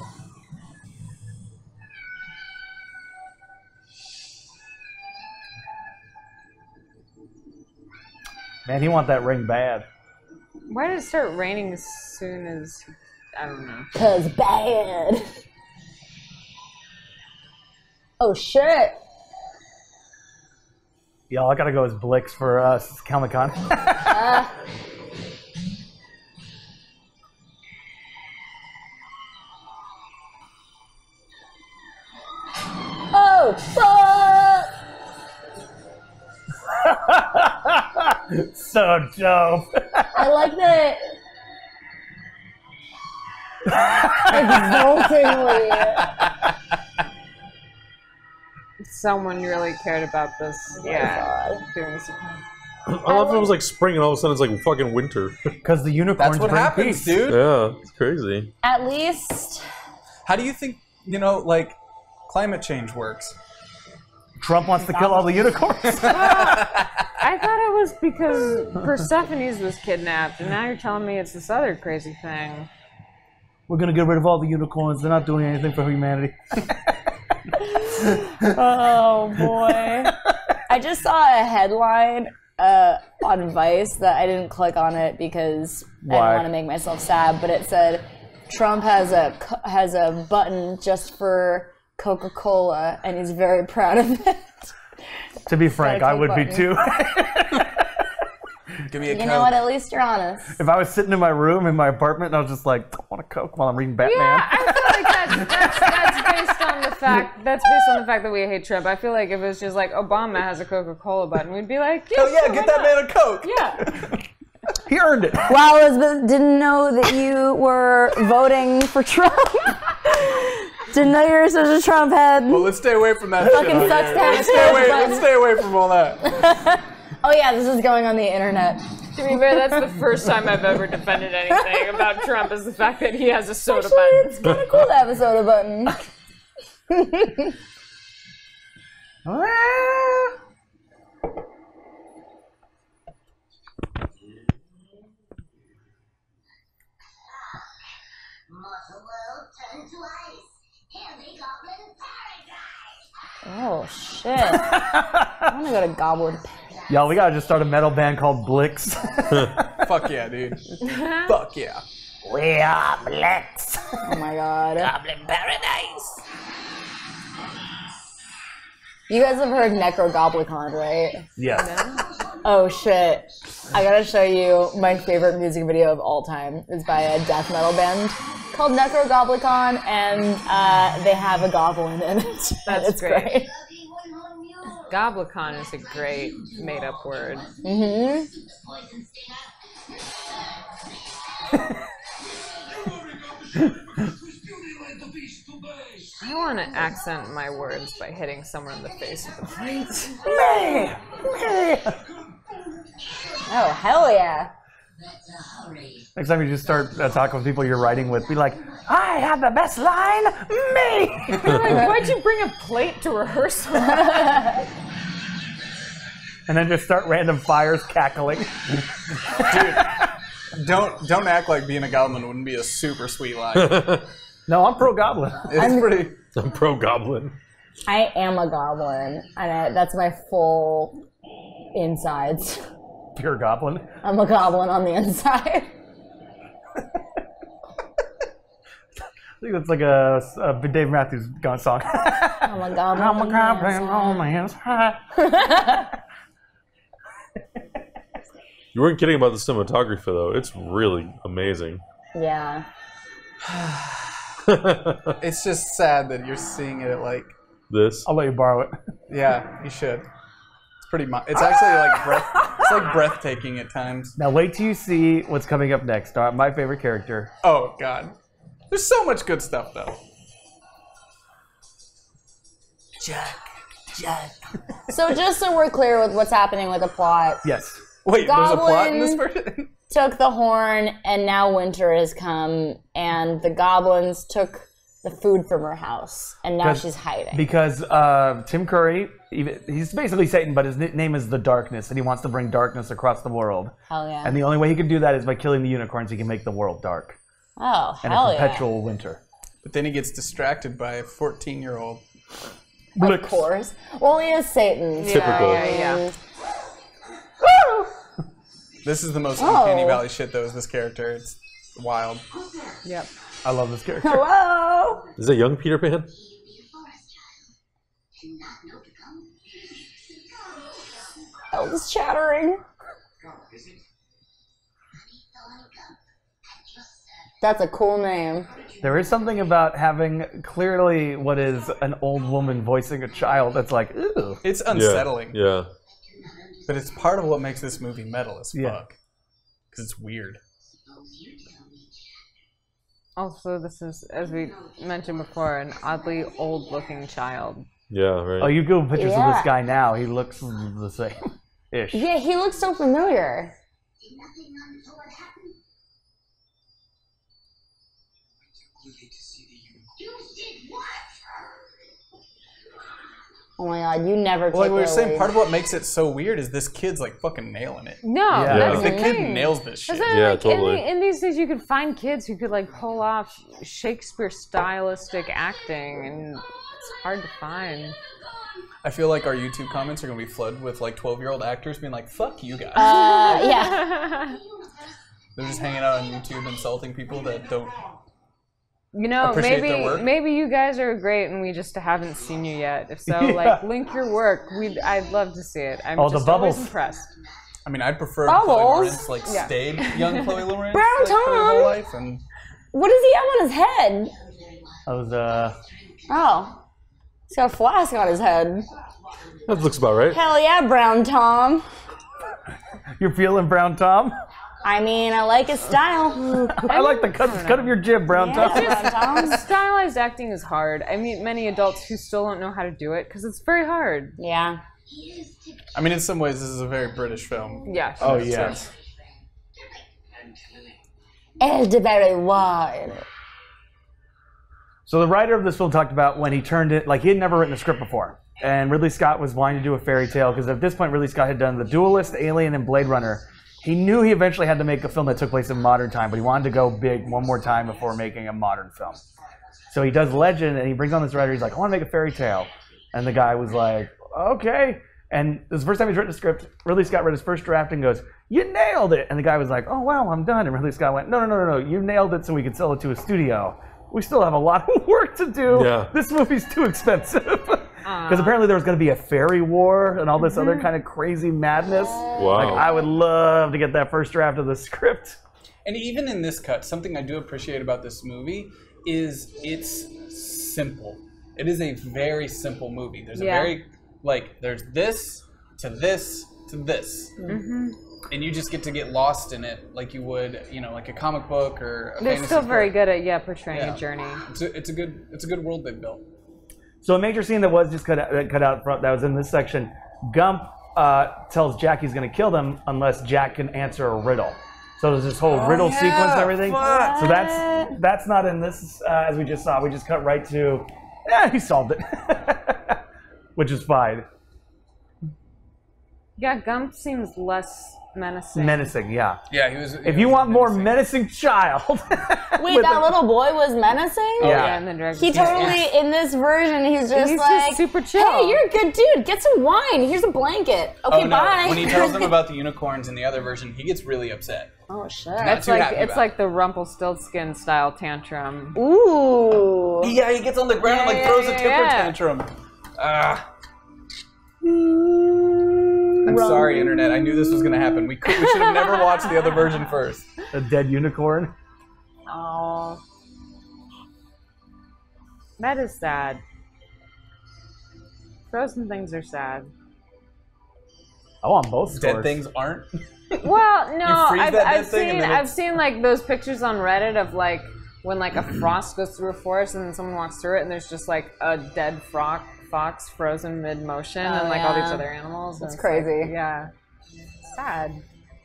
Man, he want that ring bad. Why did it start raining as soon as... I don't know. Cause bad. Oh, shit. Y'all, I gotta go as Blix for uh, Comic-Con. Uh, oh, fuck! So dope. I like that. Exultingly. Someone really cared about this. Yeah. God. Doing this. I love it was like spring and all of a sudden it's like fucking winter. Because the unicorns That's what bring happens, peace. dude. Yeah, it's crazy. At least. How do you think, you know, like climate change works? Trump wants to kill all the unicorns. I thought it was because Persephone's was kidnapped, and now you're telling me it's this other crazy thing. We're gonna get rid of all the unicorns. They're not doing anything for humanity. Oh, boy. I just saw a headline uh, on Vice that I didn't click on it because I Why? didn't want to make myself sad, but it said Trump has a co- has a button just for Coca-Cola, and he's very proud of it. To be frank, I take would be button. too. Give me a You Coke. know what? At least you're honest. If I was sitting in my room in my apartment and I was just like, I want a Coke while I'm reading Batman. Yeah, I feel like that's, that's, that's based on the fact that's based on the fact that we hate Trump. I feel like if it was just like Obama has a Coca-Cola button, we'd be like, yeah, Oh yeah, sure, get why that not? man a Coke. Yeah. He earned it. Wow, Elizabeth, didn't know that you were voting for Trump. Didn't know you were such a Trump head. Well, let's stay away from that Fucking shit. sucks to have Let's stay away. button. Let's stay away from all that. Oh yeah, this is going on the internet. To be fair, that's the first time I've ever defended anything about Trump is the fact that he has a soda Actually, button. it's kind of cool to have a soda button. Mortal world turned to ice. Heavy goblin paradise. Oh shit! I want to go to Goblin. Y'all, we gotta just start a metal band called Blix. Fuck yeah, dude. Fuck yeah. We are Blix. Oh my god. Goblin Paradise. You guys have heard Necrogoblicon, right? Yes. Oh shit! I gotta show you my favorite music video of all time. It's by a death metal band called Necrogoblicon, and uh, they have a goblin in it. That's it's great. great. Goblicon is a great made-up word. Mm-hmm. Poison stinger. I want to accent my words by hitting someone in the face with a plate. Oh hell yeah! Better hurry. Next time you just start uh, talking with people you're writing with, be like, I have the best line, me! Like, why'd you bring a plate to rehearsal? And then just start random fires cackling. Dude, don't don't act like being a goblin wouldn't be a super sweet line. No, I'm pro goblin. It's pretty. I'm pro goblin. I am a goblin, and I, that's my full insides. Pure goblin. I'm a goblin on the inside. I think that's like a, a Dave Matthews Gun song. I'm a goblin. I'm a on the goblin inside. on my inside. You weren't kidding about the cinematography though. It's really amazing. Yeah. It's just sad that you're seeing it like. This. I'll let you borrow it. Yeah, you should. It's pretty. Mu- it's actually like breath. It's like breathtaking at times. Now wait till you see what's coming up next. Uh, my favorite character. Oh God, there's so much good stuff though. Jack. Jack. So just so we're clear with what's happening with the plot, Yes. Wait, there's a plot in this Goblin- version. took the horn, and now winter has come, and the goblins took the food from her house, and now 'Cause- she's hiding. Because uh, Tim Curry, even, he's basically Satan, but his ni- name is the Darkness, and he wants to bring darkness across the world. Hell yeah. And the only way he can do that is by killing the unicorns. He can make the world dark oh, and hell a yeah. perpetual winter. But then he gets distracted by a fourteen-year-old. Of course. Well, he is Satan. so- Typical. Yeah, yeah. Woo! This is the most Oh. uncanny valley shit though. Is this character? It's wild. Yep. I love this character. Hello! Is that young Peter Pan? Maybe a forest child. Do not know to come. Elves chattering. That's a cool name. There is something about having clearly what is an old woman voicing a child that's like, ooh. It's Yeah. unsettling. Yeah. But it's part of what makes this movie metal as Yeah. fuck. Because it's weird. Also, this is, as we mentioned before, an oddly old-looking child. Yeah. Right. Oh, you Google pictures of Yeah. this guy now. He looks the same. Ish. Yeah, he looks so familiar. Did nothing untoward happen? You did what? Oh my god, you never take Well, like we were saying, Lily. part of what makes it so weird is this kid's like fucking nailing it. No, Yeah. that's Like the the kid thing. nails this shit. Isn't it, Yeah, like, totally. In, the, in these days, you could find kids who could like pull off Shakespeare stylistic acting, and it's hard to find. I feel like our YouTube comments are gonna be flooded with like twelve-year-old actors being like, "Fuck you guys." Uh, yeah. They're just hanging out on YouTube insulting people that don't. You know, Appreciate their maybe work. maybe you guys are great, and we just haven't seen you yet. If so, Yeah. like link your work. We I'd love to see it. I'm Oh, the just always bubbles. impressed. I mean, I'd prefer Bubbles? Chloe Lawrence like Yeah. stayed young Chloe Lawrence Brown like, for her Tom. whole life, and What does he have on his head? I was, uh, Oh. He's got a flask on his head. That looks about right. Hell yeah, Brown Tom. you're feeling Brown Tom? I mean, I like his style. I like the cut, cut of your jib, Brown Yeah, Tom. Brown Tom. Stylized acting is hard. I meet many adults who still don't know how to do it because it's very hard. Yeah. I mean, in some ways, this is a very British film. Yeah. Oh, sure. yes. Elderberry wine. So the writer of this film talked about when he turned it, like he had never written a script before. And Ridley Scott was wanting to do a fairy tale because at this point Ridley Scott had done The Duelist, Alien, and Blade Runner. He knew he eventually had to make a film that took place in modern time, but he wanted to go big one more time before making a modern film. So he does Legend, and he brings on this writer. He's like, I want to make a fairy tale. And the guy was like, okay. And this is the first time he's written a script. Ridley Scott read his first draft and goes, you nailed it. And the guy was like, oh, wow, I'm done. And Ridley Scott went, no, no, no, no, no. You nailed it so we could sell it to a studio. We still have a lot of work to do. Yeah. This movie's too expensive. Because apparently there was going to be a fairy war and all this other kind of crazy madness. Wow. Like, I would love to get that first draft of the script. And even in this cut, something I do appreciate about this movie is it's simple. It is a very simple movie. There's a Yeah. very, like, there's this to this to this. Mm-hmm. And you just get to get lost in it like you would, you know, like a comic book or a They're fantasy still very book. good at yeah portraying Yeah. a journey. It's a, it's a good it's a good world they've built. So a major scene that was just cut out, that cut out front, that was in this section, Gump uh, tells Jack he's going to kill them unless Jack can answer a riddle. So there's this whole riddle yeah, sequence and everything. fuck. So that's that's not in this, uh, as we just saw. We just cut right to, yeah, he solved it, which is fine. Yeah, Gump seems less menacing. Menacing, yeah. Yeah, he was. If you want more menacing child, Wait, with that a- little boy was menacing? Oh, Yeah. yeah, and then Drag He totally, in this version, he's just He's just like, super chill. hey, you're a good dude. Get some wine. Here's a blanket. Okay, Oh no! bye. When he tells them about the unicorns in the other version, he gets really upset. oh, shit. It's too like happy it's about like the Rumpelstiltskin style tantrum. Ooh. Yeah, he gets on the ground and like Yeah, throws yeah, a temper yeah. tantrum. Ah. I'm sorry, internet. I knew this was gonna happen. We could, we should have never watched the other version first. a dead unicorn. Oh. That is sad. Frozen things are sad. I want both Dead scores. things aren't. Well, no, freeze I've, that dead I've thing and seen then I've it's- seen like those pictures on Reddit of like when like a frost goes through a forest and then someone walks through it and there's just like a dead frog fox frozen mid motion Oh, and like all these yeah. other animals. That's and it's like, crazy. yeah, sad.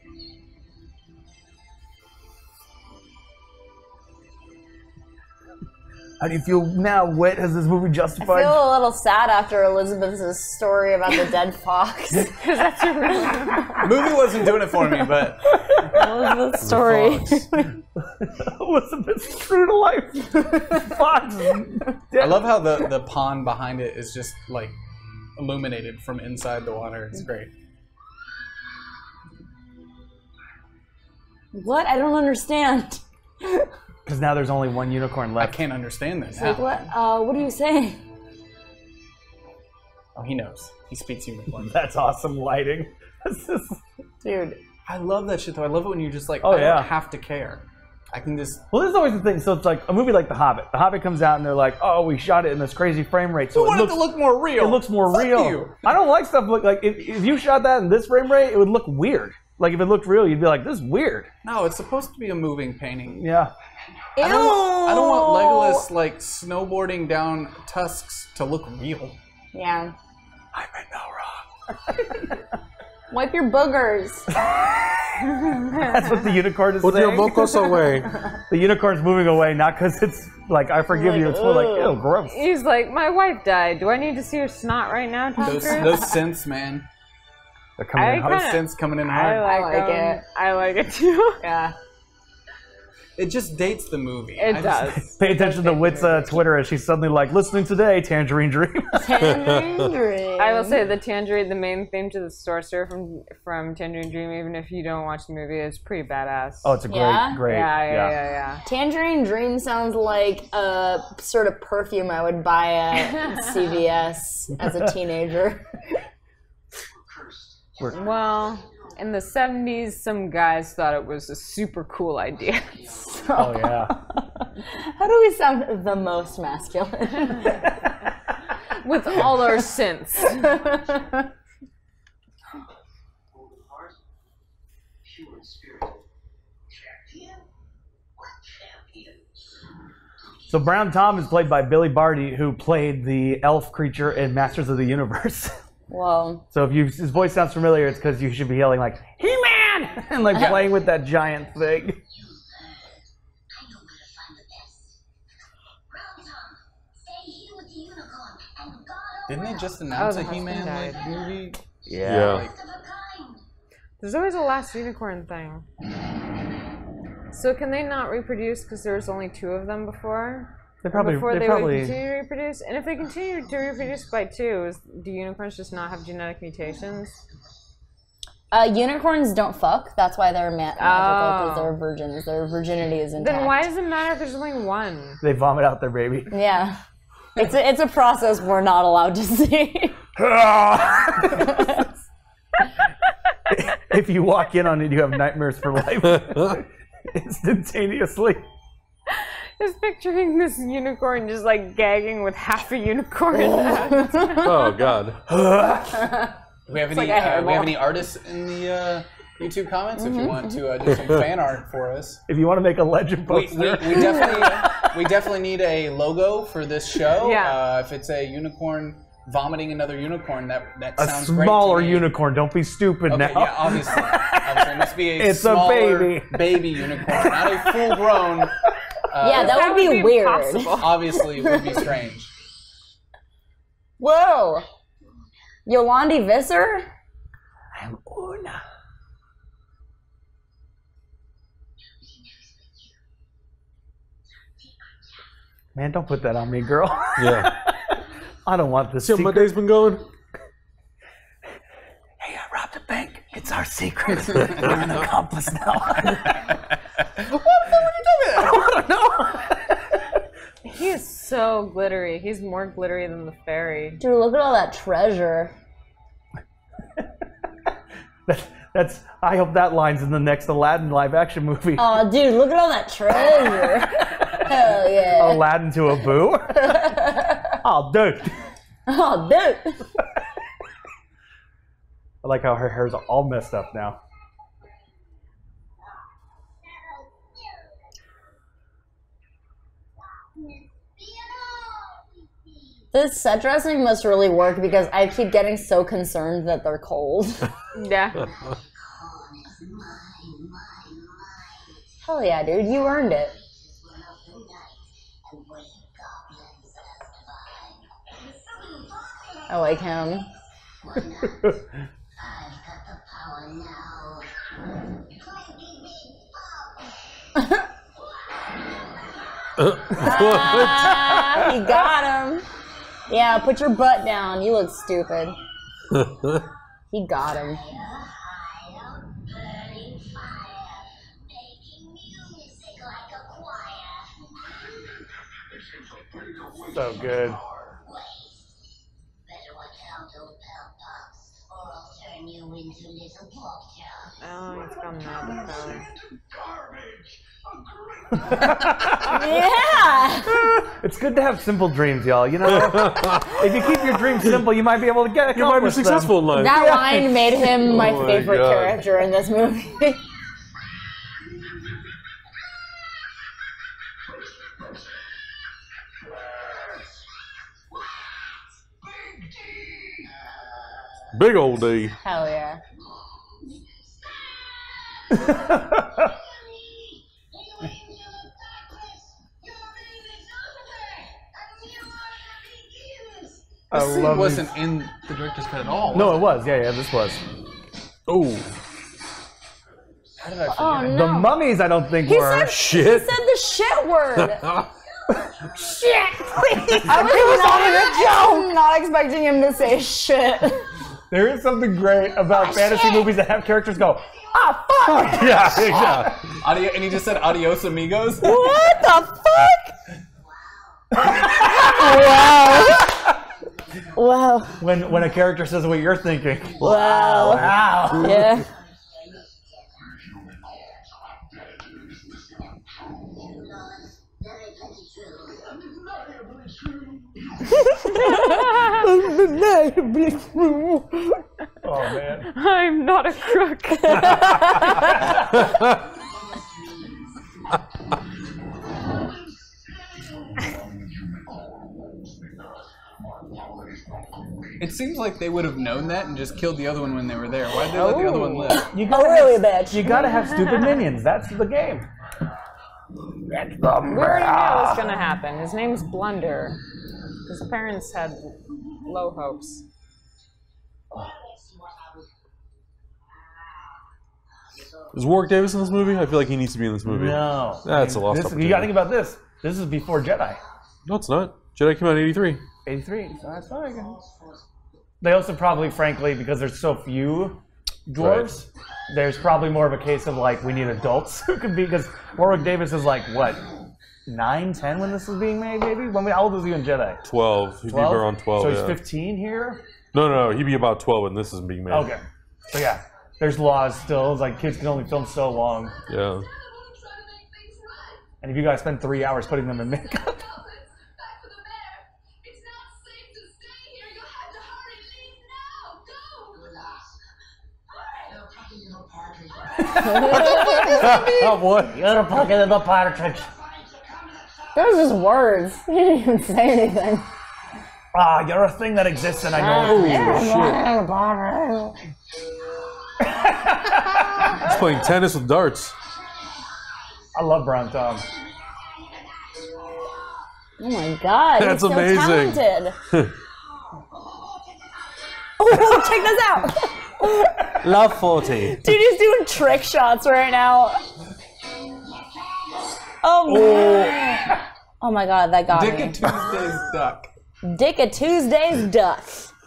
How do you feel now, Wit? Has this movie I justified? feel a little sad after Elizabeth's story about the dead fox. The movie wasn't doing it for me, but Elizabeth's story. Elizabeth's true to life. Fox. I love how the, the pond behind it is just like illuminated from inside the water. It's great. What? I don't understand. Because now there's only one unicorn I left. can't understand that Like now. what? Uh, what are you saying? Oh, he knows. He speaks unicorn. That's awesome lighting. This is- Dude. I love that shit though. I love it when you're just like, Oh, I yeah. don't have to care. I can just. Well, this is always the thing. So it's like a movie like The Hobbit. The Hobbit comes out and they're like, "Oh, we shot it in this crazy frame rate, so I it want it looks to look more real. it looks more Fuck real." you. I don't like stuff look like if, if you shot that in this frame rate, it would look weird. Like if it looked real, you'd be like, "This is weird." No, it's supposed to be a moving painting. Yeah. I don't, want, I don't want Legolas like snowboarding down tusks to look real. Yeah. I meant no wrong. Wipe your boogers. That's what the unicorn is Put saying. your mocos away. The unicorn's moving away, not because it's like I forgive Like, you. It's more like, ugh. ew, gross. He's like, my wife died. Do I need to see her snot right now, Tom Those, Cruise? those synths, man. They're coming I in hot. Those kinda- synths coming in I hard. like, I like um, it. I like it too. Yeah. It just dates the movie. It I just- does. Pay attention to Wit's uh, Twitter as she's suddenly like, listening today, Tangerine Dream. Tangerine Dream. I will say the Tangerine, the main theme to the sorcerer from from Tangerine Dream, even if you don't watch the movie, is pretty badass. Oh, it's a great, Yeah? great. yeah, yeah, yeah, yeah. Tangerine Dream sounds like a sort of perfume I would buy at C V S as a teenager. Well, in the seventies, some guys thought it was a super cool idea. Oh, yeah. How do we sound the most masculine? With all our synths. Cold in heart, pure in spirit. Champion? What champion? So Brown Tom is played by Billy Barty, who played the elf creature in Masters of the Universe. Whoa. So if you, his voice sounds familiar, it's because you should be yelling like, He-Man! And like playing with that giant thing. I know where to find the best. Brown Tom, stay here with the unicorn and guard over Didn't they us. just announce Oh, a the husband He-Man like died. movie? Yeah. Best of a kind. There's always a last unicorn thing. So can they not reproduce because there was only two of them before? They probably, before they, they, probably, would continue to reproduce? And if they continue to reproduce by two, is, do unicorns just not have genetic mutations? Uh, unicorns don't fuck. That's why they're ma- magical, because Oh. they're virgins. Their virginity is intact. Then why does it matter if there's only one? they vomit out their baby. Yeah. It's a, it's a process we're not allowed to see. If you walk in on it, you have nightmares for life. Instantaneously. Just picturing this unicorn just like gagging with half a unicorn. Oh God. Do we have any? like a uh, we have hairball. any artists in the uh, YouTube comments? If you want to uh, do some fan art for us, If you want to make a legend we, poster. we, we definitely we definitely need a logo for this show. Yeah. Uh, if it's a unicorn vomiting another unicorn, that that a sounds great. smaller to me. unicorn. Don't be stupid Okay, now. yeah, obviously. obviously. It must be a It's a smaller baby. baby unicorn, not a full grown. Uh, Yeah, that would be weird. impossible. obviously would be strange. Whoa. Yolandi Visser? I'm Una. Man, don't put that on me, girl. Yeah. I don't want this See how my secret. day's been going? Hey, I robbed a bank. It's our secret. We're an accomplice now. He is so glittery. He's more glittery than the fairy. Dude, look at all that treasure. That, that's. I hope that line's in the next Aladdin live-action movie. Oh, dude, look at all that treasure. Hell yeah. Aladdin to a boo. Oh, dude. Oh, dude. I like how her hair's all messed up now. This set dressing must really work because I keep getting so concerned that they're cold. Yeah. Hell yeah, dude. You earned it. I like him. Ah, he got him. Yeah, put your butt down. You look stupid. He got him. So good. Oh, it's gone now. Yeah. It's good to have simple dreams, y'all. You know, if you keep your dreams simple, you might be able to get. You might be successful in life. That line made him my Oh my favorite God. character in this movie. Big old D. Hell yeah. I This scene love wasn't these- in the director's cut at all. No, was it was. Yeah, yeah, this was. Oh, How did I forget? Oh The no. mummies, I don't think He were. said, shit. He said the shit word. Shit, please. I was, not, I was not expecting him to say shit. There is something great about fantasy movies that have characters go, ah, fuck! Yeah, exactly. Adio- and he just said adios amigos. What the fuck? Wow. Wow. When when a character says what you're thinking. Wow. Wow. Yeah. Oh man. I'm not a crook. It seems like they would have known that and just killed the other one when they were there. Why'd they let the other one live? You Oh, gotta really, have, bitch. you gotta have stupid minions. That's the game. That's the We already know what's gonna happen. His name's Blunder. His parents had low hopes. Is Warwick Davis in this movie? I feel like he needs to be in this movie. No. That's a lost This- opportunity. You gotta think about this. This is before Jedi. No, it's not. Jedi came out in eighty-three. eighty-three, so that's fine. They also probably, frankly, because there's so few dwarves, there's probably more of a case of like, we need adults who could be, because Warwick Davis is like, what, nine, ten when this was being made, maybe? When we, how old was he in Jedi? twelve. He'd be around twelve, So yeah. he's fifteen here? No, no, no. He'd be about twelve when this is being made. Okay. So yeah, there's laws still. It's like kids can only film so long. Yeah. And if you guys spend three hours putting them in makeup. Oh, boy. You're a pocket of the partridge. Those are just words. He didn't even say anything. Ah, you're a thing that exists and I know it. He's playing tennis with darts. I love Brown Tom. Oh my god. That's he's so amazing. talented. Oh, check this out. Love forty. Dude, he's doing trick shots right now. Oh my, oh my god, that got Dick me. and Tuesday's duck. Dick a Tuesday's duck.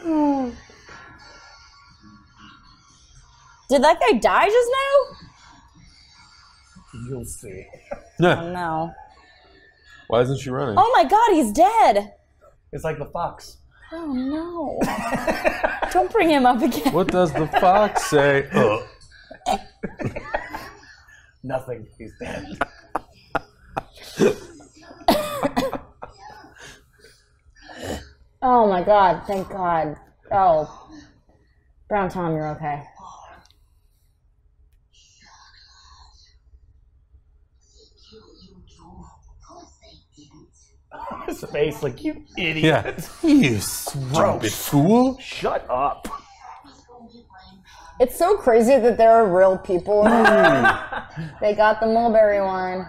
Did that guy die just now? You'll see. Oh no. Why isn't she running? Oh my god, he's dead. It's like the fox. Oh no. Don't bring him up again. What does the fox say? Uh. Nothing. He's dead. Oh my god, thank god. Oh. Brown Tom, you're okay. His face, like, you idiot. Yeah. You stupid fool. Shut up. It's so crazy that there are real people in it. They got the mulberry one.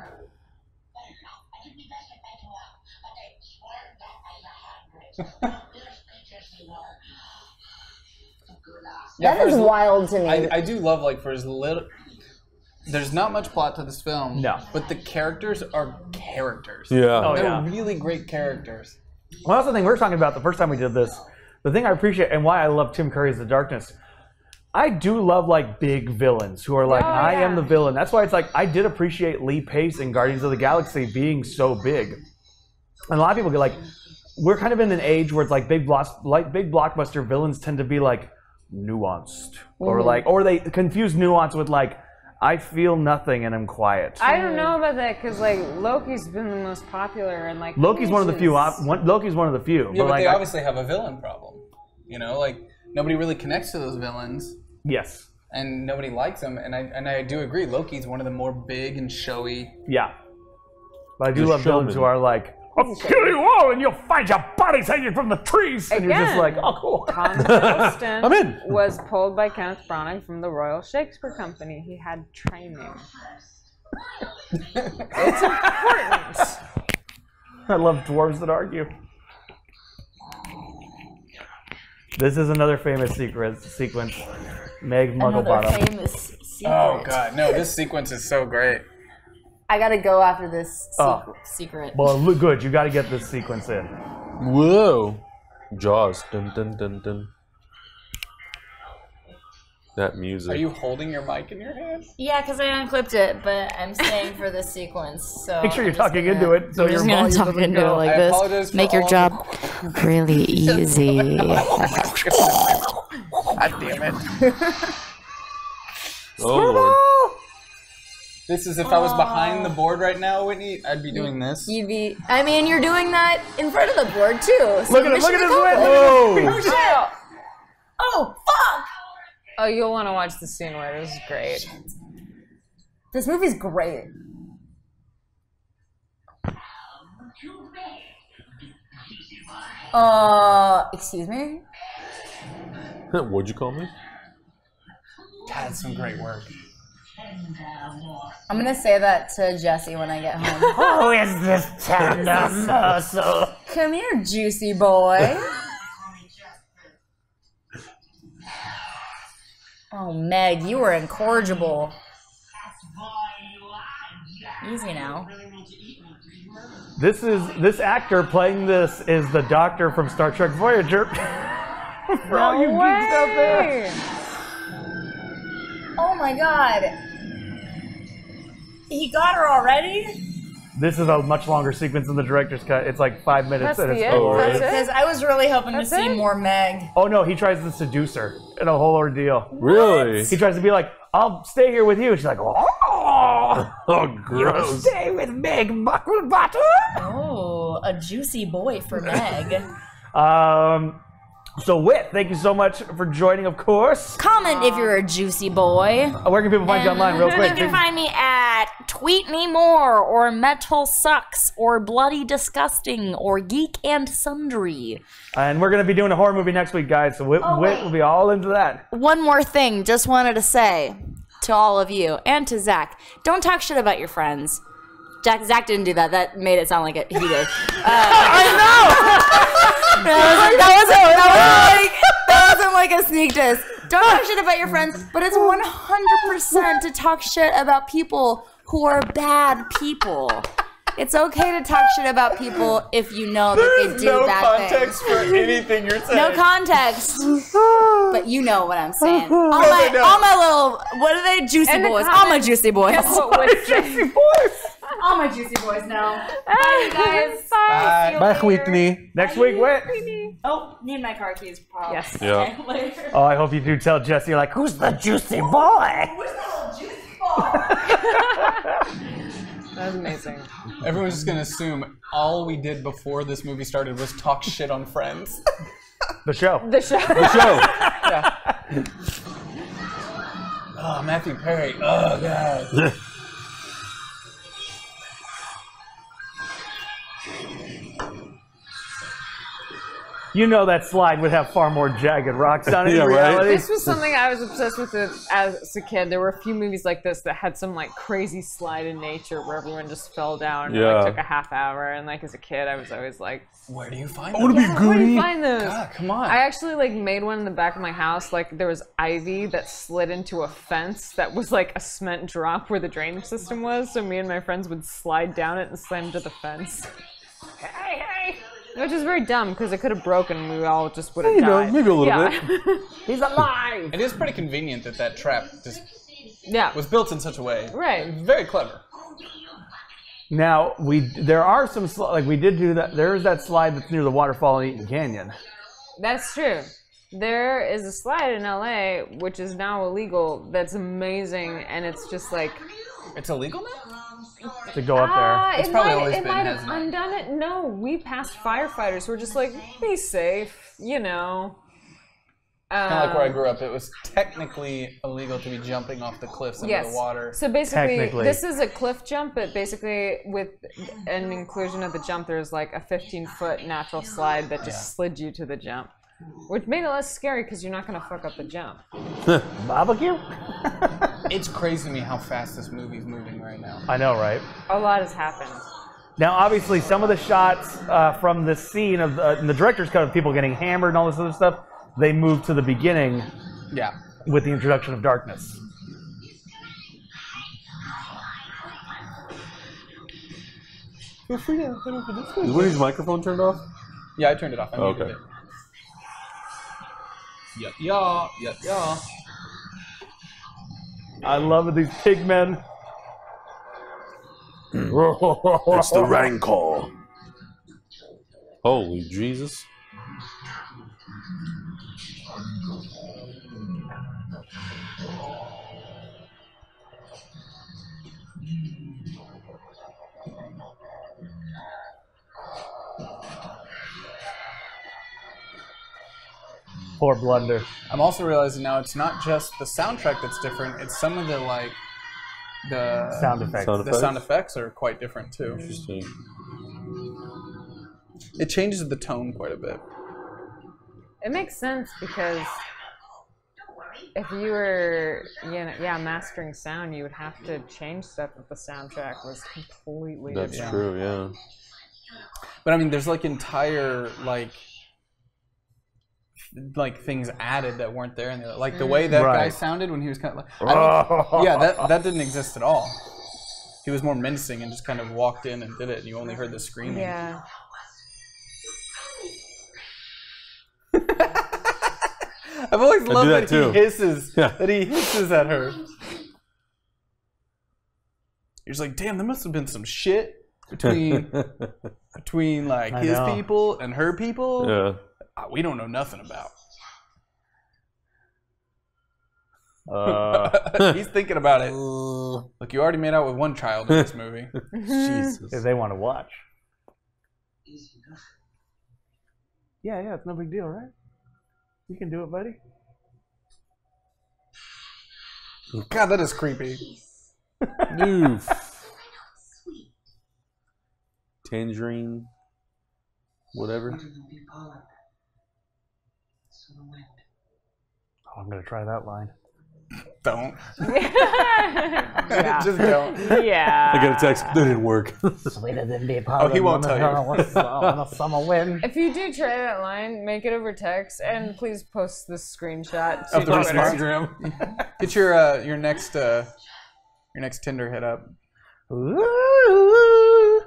Yeah, That is for as- wild to me. I, I do love, like, for as little... There's not much plot to this film. No. But the characters are characters. Yeah. Oh, They're yeah. really great characters. Well, that's the thing we were talking about the first time we did this. The thing I appreciate and why I love Tim Curry's The Darkness, I do love like big villains who are like, Oh, I yeah. am the villain. That's why it's like I did appreciate Lee Pace in Guardians of the Galaxy being so big. And a lot of people get like, we're kind of in an age where it's like big block, like big blockbuster villains tend to be like nuanced, or like, or they confuse nuance with like, I feel nothing and I'm quiet. I don't know about that because like Loki's been the most popular and like Loki's one of the few. ages. op- One, Loki's one of the few. Yeah, but like, they I- obviously have a villain problem. You know, like, nobody really connects to those villains. yes, And nobody likes them. And I and I do agree, Loki's one of the more big and showy... yeah. But I do The love villains showman. who are like, I'll kill you all and you'll find your bodies hanging from the trees. And you're just Again. like, oh, cool. Tom Hiddleston I'm in. was pulled by Kenneth Branagh from the Royal Shakespeare Company. He had training. It's important. I love dwarves that argue. This is another famous secret sequence. Meg Another Mugglebottom. famous secret. Oh, God. No, this sequence is so great. I gotta go after this sec- Oh. secret. Well, look good. You got to get this sequence in. Whoa. Jaws. Dun dun dun dun. That music. Are you holding your mic in your hand? Yeah, because I unclipped it, but I'm staying for this sequence. So Make sure you're I'm just talking gonna- into it so I'm your just gonna volume talk doesn't into go. it like I this. apologize for Make your all job really easy. God damn it. Oh, Lord. This is if I was behind the board right now, Whitney, I'd be doing this. You'd be. I mean, you're doing that in front of the board too. So Look at it. Look at his win. Oh shit! Oh fuck! Oh, you'll want to watch the scene where it was great. This movie's great. Uh, excuse me? What'd you call me? God, some great work. I'm gonna say that to Jesse when I get home. Who is this tender morsel? Come here, juicy boy. Oh, Meg, you were incorrigible. Easy now. This is this actor playing this is the Doctor from Star Trek Voyager. For all you No geeks out there. way. Oh my god. He got her already? This is a much longer sequence than the director's cut. It's like five minutes That's and the it's end. Oh, That's really? it. Because I was really hoping That's to see it? more Meg. Oh no, he tries to seduce her in a whole ordeal. Really? He tries to be like, I'll stay here with you. She's like, oh, Oh, gross. stay with Meg Mugglebottom. Oh, a juicy boy for Meg. Um, so Whit, thank you so much for joining, of course. Comment if you're a juicy boy. Uh, Where can people find you online, real quick? You can find me at Tweet Me More, or Metal Sucks, or Bloody Disgusting, or Geek and Sundry. And we're gonna be doing a horror movie next week, guys. So Whit, Oh, Whit wait. will be all into that. One more thing, just wanted to say to all of you and to Zach, don't talk shit about your friends. Jack, Zach didn't do that. That made it sound like it, he did. Uh, I know. That wasn't, that, wasn't, that, wasn't like, that wasn't like a sneak diss. Don't talk shit about your friends, but it's one hundred percent to talk shit about people who are bad people. It's okay to talk shit about people if you know that they do no bad context things. for anything you're saying. No context, but you know what I'm saying. All No, my, they don't. all my little, what are they? Juicy And the boys. All my comments- juicy boys. What was Juicy boys. All my juicy boys now. Bye, guys. Bye. See you Bye, later. Whitney. Next week, Whit. Oh, need my car keys. Probably. Yes. Yeah. Okay, later. Oh, I hope you do tell Jesse, like, who's the juicy boy? Where's that little juicy boy? That was amazing. Everyone's just going to assume all we did before this movie started was talk shit on Friends. The show. The show. The show. Yeah. Oh, Matthew Perry. Oh, God. You know that slide would have far more jagged rocks on it Yeah, in right? reality. This was something I was obsessed with it as a kid. There were a few movies like this that had some like crazy slide in nature where everyone just fell down and Yeah. like took a half hour. And like as a kid, I was always like, Where do you find I want to them? be where do you goody. find those? God, come on. I actually like made one in the back of my house. Like there was ivy that slid into a fence that was like a cement drop where the drainage system was. So me and my friends would slide down it and slam into the fence. Hey, hey! Which is very dumb because it could have broken and we all just would have You know, died. maybe a little yeah. bit. He's alive. It is pretty convenient that that trap just yeah. was built in such a way. Right. Very clever. Now we there are some sli- like we did do that. There is that slide that's near the waterfall in Eaton Canyon. That's true. There is a slide in L A which is now illegal. That's amazing, and it's just like It's illegal now? To go up there. ah, It's it probably might, always it been, might have hasn't it? undone it. No, we passed firefighters who were just like, be safe, you know. Kind of like where I grew up, it was technically illegal to be jumping off the cliffs into Yes. the water. So basically, Technically. this is a cliff jump, but basically, with an inclusion of the jump, there's like a fifteen foot natural slide that just slid you to the jump, which made it less scary because you're not going to fuck up the jump. Barbecue? It's crazy to me how fast this movie's moving right now. I know, right? A lot has happened. Now, obviously, some of the shots uh, from the scene of the, in the director's cut of people getting hammered and all this other stuff, they moved to the beginning Yeah. with the introduction of darkness. Feel free to head over this way. Is Woody's microphone turned off? Yeah, I turned it off. I Oh, muted okay. it. Yep, yeah, yep, yeah. I love these pig men. It's the Rancor. Holy Jesus. Poor Blunder. I'm also realizing now it's not just the soundtrack that's different, it's some of the, like, the Sound effects. Sound the sound effects are quite different, too. Interesting. It changes the tone quite a bit. It makes sense because if you were, you know, yeah, mastering sound, you would have to change stuff if the soundtrack was completely That's different. true, yeah. But I mean, there's like entire like like things added that weren't there in the like the way that guy Right. sounded when he was kind of like I don't, yeah that that didn't exist at all. He was more menacing and just kind of walked in and did it, and you only heard the screaming. Yeah. I've always do loved that that, too. he hisses Yeah. that he hisses at her. You're just like, damn, there must have been some shit between between like I his know. people and her people. Yeah. uh, we don't know nothing about. Uh, He's thinking about it. Look, you already made out with one child in this movie. Jesus. if they want to watch. Easy enough. Yeah, yeah, it's no big deal, right? You can do it, buddy. God, that is creepy. Oof. Tangerine. Whatever. Other than be pollen. So the wind. Oh, I'm gonna try that line. Don't. Yeah. Just don't. Yeah. I got a text. That didn't work. Sweeter than be Oh, he won't tell you. On a summer wind. If you do try that line, make it over text, and please post this screenshot to Of the Twitter. Instagram. Get your uh, your next uh, your next Tinder hit up. Ooh.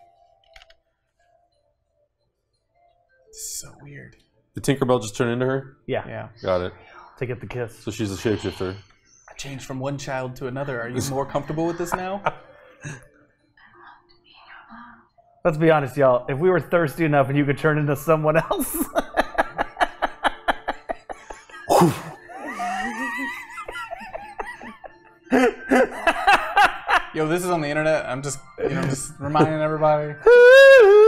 This is so weird. Did Tinkerbell just turn into her? Yeah, Yeah. Got it. to get the kiss. So she's a shapeshifter. I changed from one child to another. Are you more comfortable with this now? Let's be honest, y'all. If we were thirsty enough and you could turn into someone else. Yo, this is on the internet. I'm just, you know, just reminding everybody.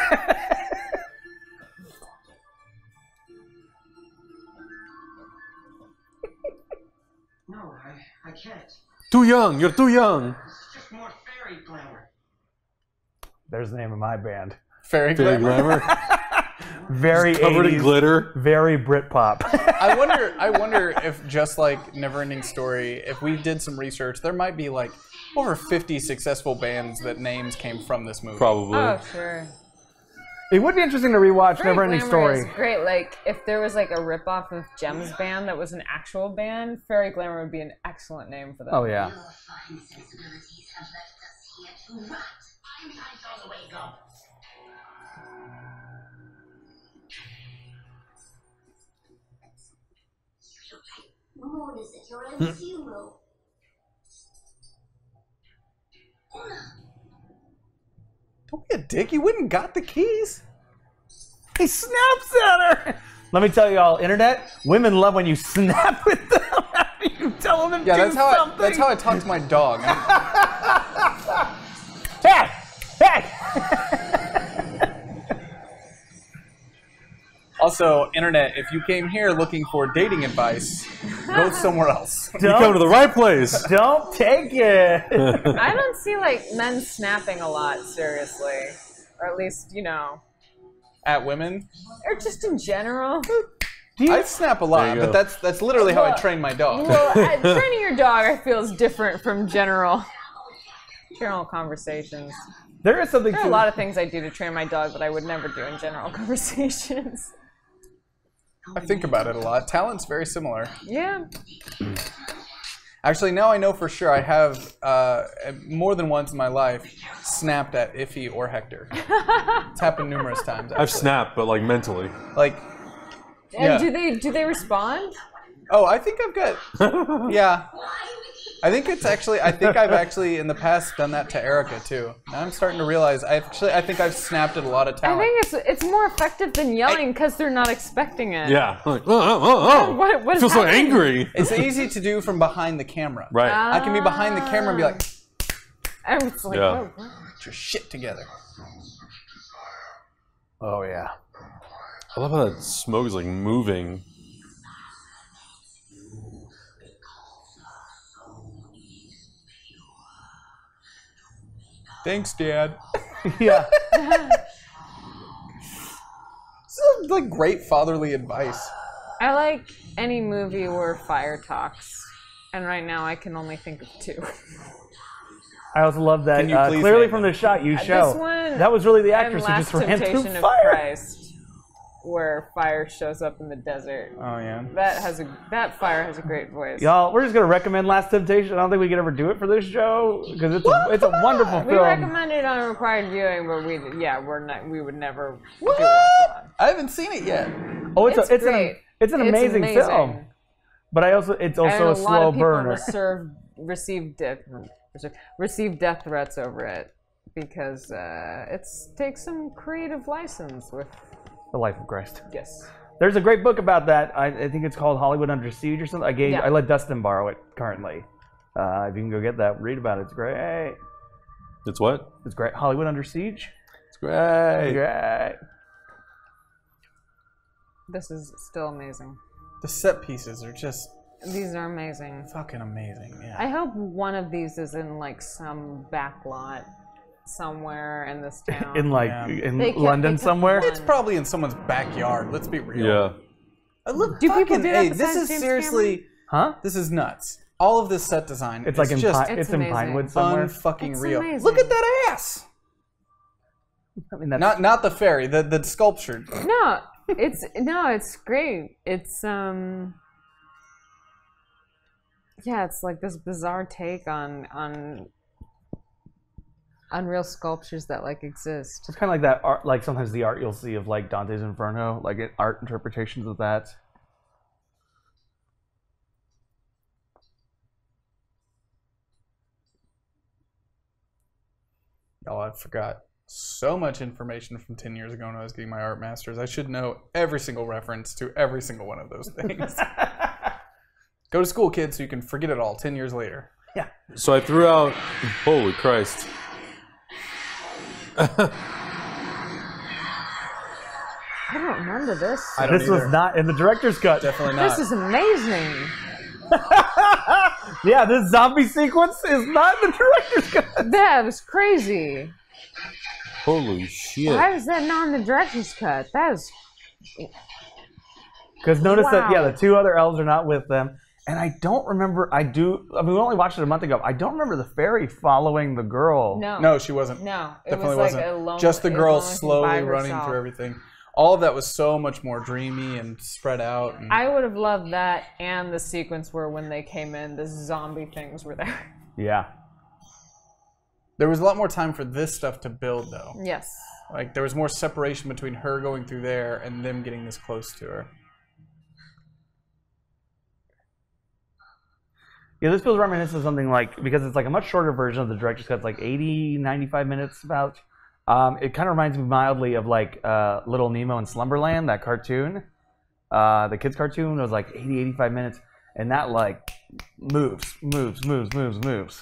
No, I, I can't. Too young. You're too young. It's just more fairy glamour. There's the name of my band. Fairy Fairy glamour. glamour. Very Covered in eighties, glitter. very Britpop. I wonder. I wonder if just like Neverending Story, if we did some research, there might be like over fifty successful bands that names came from this movie. Probably. Oh, sure. It would be interesting to rewatch Fairy Neverending Glamour Story. is great. Like, if there was like a ripoff of Jem's band that was an actual band, Fairy Glamour would be an excellent name for that. Oh yeah. Your fine sensibilities have left us here to rot. I'm behind all the way, go. Moon is at your own funeral. Don't be a dick. You wouldn't got the keys. He snaps at her. Let me tell you all, internet, women love when you snap with them after you tell them to Yeah, do that's how. I, something. that's how I talk to my dog. Hey! Hey! Also, internet, if you came here looking for dating advice, go somewhere else. You come to the right place. Don't take it. I don't see like men snapping a lot, seriously, or at least you know, At women, or just in general. I snap a There lot, you but go. that's that's literally how I Well- train my dog. Well, uh, training your dog, I feel, is different from general, general conversations. There is something There are to a lot of things I do to train my dog that I would never do in general conversations. I think about it a lot. Talent's very similar. Yeah. Actually, now I know for sure I have uh, more than once in my life snapped at Iffy or Hector. It's happened numerous times. I've actually. snapped, but like mentally. Like, And Yeah. do they do they respond? oh, I think I've got. Yeah, I think it's actually. I think I've actually in the past done that to Erica too. Now I'm starting to realize. I actually. I think I've snapped at a lot of I talent. think it's it's more effective than yelling because they're not expecting it. Yeah. Like, oh, oh, oh, oh. What- what I is feel so happening? angry. It's easy to do from behind the camera. Right. I can be behind the camera and be like, And it's like, Yeah. oh, what? "Get your shit together." Oh yeah. I love how that smoke is like moving. Thanks, Dad. Yeah. This is like great fatherly advice. I like any movie where fire talks, and right now I can only think of two. I also love that. Can you Uh, please clearly name from them? the shot you Uh, show, this one that was really the And actress who Last just ran through Temptation of fire. Christ, where fire shows up in the desert. Oh yeah. That has a that fire has a great voice. Y'all, we're just gonna recommend Last Temptation. I don't think we could ever do it for this show because it's a, it's a wonderful We film. recommend it on required viewing, but we yeah we're not we would never do it once I haven't seen it yet. oh, it's It's a, it's great. an it's an amazing, amazing. film. But I also it's also and a a lot slow of people burner. serve receive death receive death threats over it because uh, it's takes some creative license with The Life of Christ. yes. There's a great book about that. I, I think it's called Hollywood Under Siege or something. I gave Yeah. I let Dustin borrow it currently. Uh, if you can go get that, read about it. It's great. It's what? It's great. Hollywood Under Siege. It's great. Great. This is still amazing. The set pieces are just These are amazing. fucking amazing. Yeah. I hope one of these is in like some back lot somewhere in this town. In like Yeah. in They kept- London they kept somewhere. one. It's probably in someone's backyard. Let's be real. Yeah. Uh, look, Do people fucking, do that hey, this besides is James seriously, Huh? this is nuts. All of this set design It's is like in just Pi- It's it's in amazing. Pinewood somewhere. unfucking It's real. amazing. Look at that ass. I mean, that's, Not not the fairy, the the sculpture. No, it's no, it's great. It's um yeah, it's like this bizarre take on on unreal sculptures that like exist. it's kind of like that art. Like sometimes the art you'll see of like Dante's Inferno, like it- art interpretations of that. Oh, I forgot so much information from ten years ago when I was getting my art masters. I should know every single reference to every single one of those things. Go to school, kids, so you can forget it all ten years later. So I threw out. Holy Christ. into this. I don't This either. was not in the director's cut. Definitely not. This is amazing. Yeah, this zombie sequence is not in the director's cut. That is crazy. Holy shit. Why is that not in the director's cut? That is. Because notice that, yeah, Wow. the two other elves are not with them. And I don't remember, I do, I mean, we only watched it a month ago. I don't remember the fairy following the girl. No. No, she wasn't. No. It Definitely was like wasn't. a lone, Just the it was girl only by slowly running herself. through everything. All of that was so much more dreamy and spread out. And I would have loved that and the sequence where when they came in, the zombie things were there. Yeah. there was a lot more time for this stuff to build, though. Yes. Like, there was more separation between her going through there and them getting this close to her. Yeah, this feels reminiscent of something like, because it's like a much shorter version of the director's cut. It's like eighty, ninety-five minutes about. Um, it kind of reminds me mildly of like uh, Little Nemo and Slumberland, that cartoon. Uh, the kids' cartoon was like eighty, eighty-five minutes. And that like moves, moves, moves, moves, moves.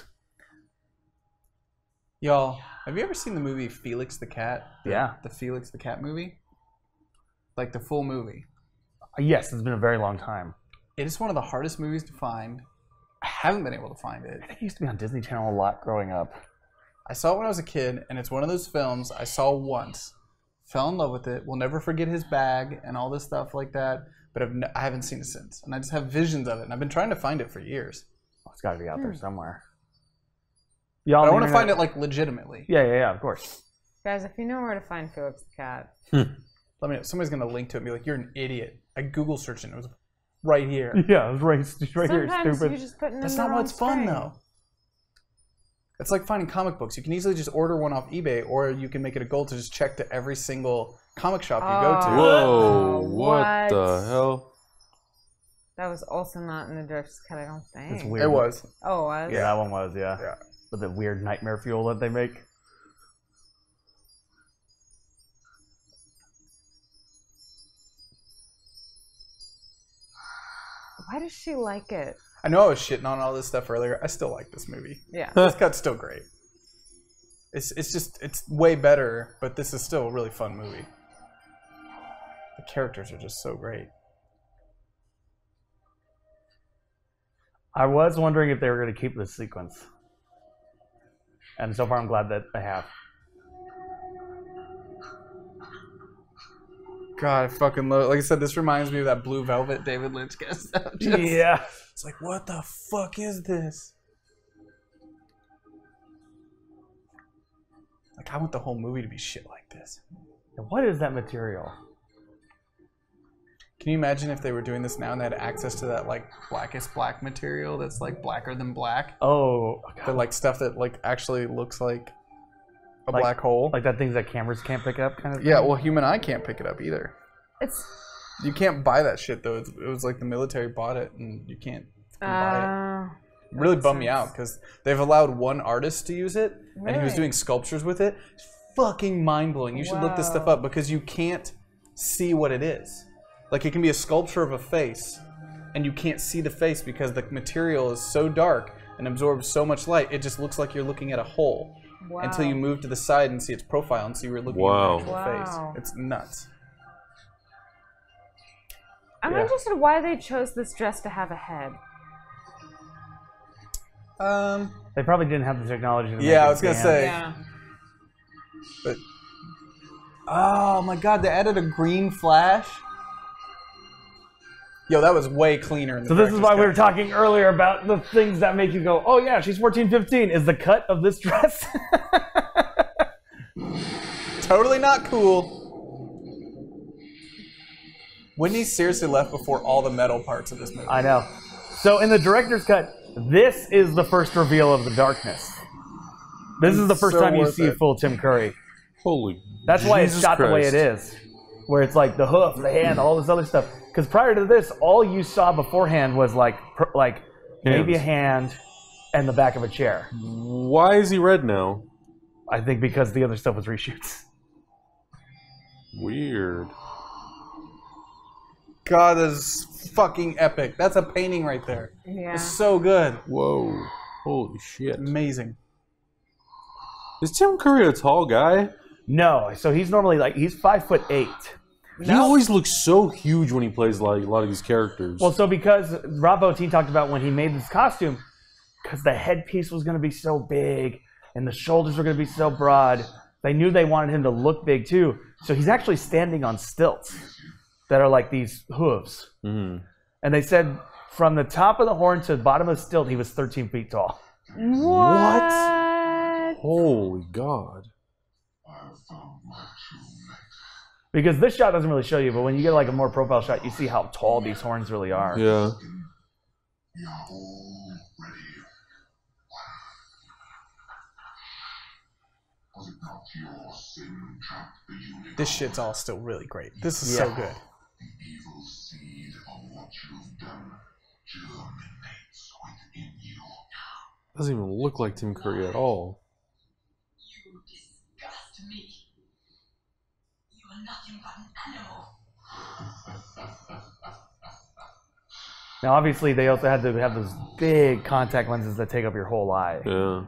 Y'all, have you ever seen the movie Felix the Cat? The, Yeah. The Felix the Cat movie? Like the full movie. Yes, it's been a very long time. It is one of the hardest movies to find. I haven't been able to find it. I think it used to be on Disney Channel a lot growing up. I saw it when I was a kid, and it's one of those films I saw once, fell in love with it, will never forget his bag and all this stuff like that, but I've n- I haven't seen it since. And I just have visions of it, and I've been trying to find it for years. Oh, it's got to be out there Hmm. somewhere. Y'all But I on want the to find it, internet- like, legitimately. Yeah, yeah, yeah, of course. Guys, if you know where to find Felix the Cat, Let me know. Somebody's going to link to it and be like, you're an idiot. I Google searched it, and it was right here. Yeah, it was right, it's right here, sometimes stupid. you just put in That's the not wrong what's fun, string. though. It's like finding comic books. You can easily just order one off eBay, or you can make it a goal to just check to every single comic shop you go to. Whoa, Oh, what, the what? hell? That was also not in the director's cut, I don't think. It's weird. It was. Oh, it was? Yeah, that one was, yeah. Yeah. With the weird nightmare fuel that they make. Why does she like it? I know I was shitting on all this stuff earlier. I still like this movie. Yeah. This cut's still great. It's it's just it's way better, but this is still a really fun movie. The characters are just so great. I was wondering if they were going to keep this sequence. And so far I'm glad that they have. God, I fucking love it. Like I said, this reminds me of that Blue Velvet David Lynch kind of stuff. Just- Yeah. It's like, what the fuck is this? Like, I want the whole movie to be shit like this. What is that material? Can you imagine if they were doing this now and they had access to that, like, blackest black material that's, like, blacker than black? Oh, The, like, stuff that, like, actually looks like a Like- black hole. like that things that cameras can't pick up kind of Yeah, thing? well, human eye can't pick it up either. It's. You can't buy that shit, though. It's, it was like the military bought it, and you can't buy it. Uh, It really makes bummed me sense. out because they've allowed one artist to use it, and he was Really? doing sculptures with it. It's fucking mind blowing. You should look this stuff Wow. up because you can't see what it is. Like, it can be a sculpture of a face, and you can't see the face because the material is so dark and absorbs so much light. It just looks like you're looking at a hole wow. until you move to the side and see its profile and see you're looking Wow. at the actual Wow. face. It's nuts. I'm Yeah. interested why they chose this dress to have a head. Um. They probably didn't have the technology to make Yeah, it I was gonna dance. say. Yeah. But oh my god, they added a green flash. Yo, that was way cleaner. In the So this is director's why we cut. were talking earlier about the things that make you go, oh yeah, she's fourteen, fifteen. Is the cut of this dress? Totally not cool. Whitney seriously left before all the metal parts of this movie. I know. So in the director's cut, this is the first reveal of the darkness. This is the first So time you worth see it. full Tim Curry. Holy That's why it's Jesus shot the way Christ. it is. Where it's like the hoof, the hand, all this other stuff. Because prior to this, all you saw beforehand was like per, like maybe a hand and the back of a chair. Why is he red now? I think because the other stuff was reshoots. Weird. God, this is fucking epic. That's a painting right there. Yeah. It's so good. Whoa. Holy shit. Amazing. Is Tim Curry a tall guy? No, so he's normally like he's five foot eight, He always looks so huge when he plays like a lot of these characters. Well, so because Rob Bottin talked about when he made this costume, because the headpiece was going to be so big and the shoulders were going to be so broad, they knew they wanted him to look big too. So he's actually standing on stilts that are like these hooves. Mm-hmm. And they said from the top of the horn to the bottom of the stilt, he was thirteen feet tall. What? Holy God. Because this shot doesn't really show you, but when you get like a more profile shot, you see how tall these horns really are. Yeah. This shit's all still really great. This is Yeah. so good. Doesn't even look like Tim Curry at all. You disgust me. You are nothing but an animal. Now, obviously, they also had to have those big contact lenses that take up your whole eye. Yeah.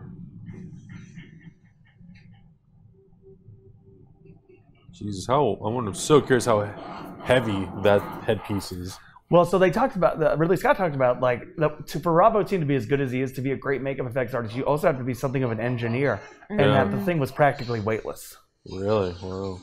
Jesus, how I wonder. I'm so curious how heavy that headpiece is. Well, so they talked about, the, Ridley Scott talked about, like, the, to, for Rob Bottin to be as good as he is, to be a great makeup effects artist, you also have to be something of an engineer. And Yeah. that the thing was practically weightless. Really? Wow.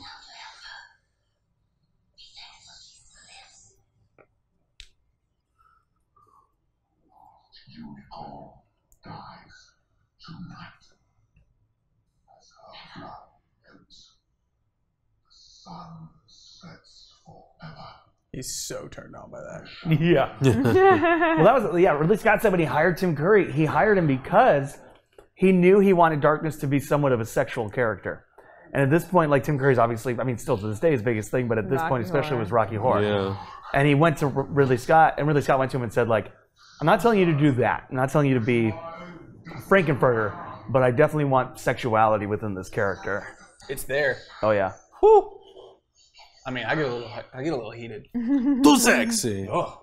He's so turned on by that. Yeah. Well, that was, yeah, Ridley Scott said when he hired Tim Curry, he hired him because he knew he wanted Darkness to be somewhat of a sexual character. And at this point, like, Tim Curry's obviously, I mean, still to this day, his biggest thing, but at this Rocky point especially Horror. was Rocky Horror. Yeah. And he went to R- Ridley Scott, and Ridley Scott went to him and said, like, I'm not telling you to do that. I'm not telling you to be Frankenfurter, but I definitely want sexuality within this character. It's there. Oh, yeah. Whew. I mean, I get a little, I get a little heated. Too sexy. Oh.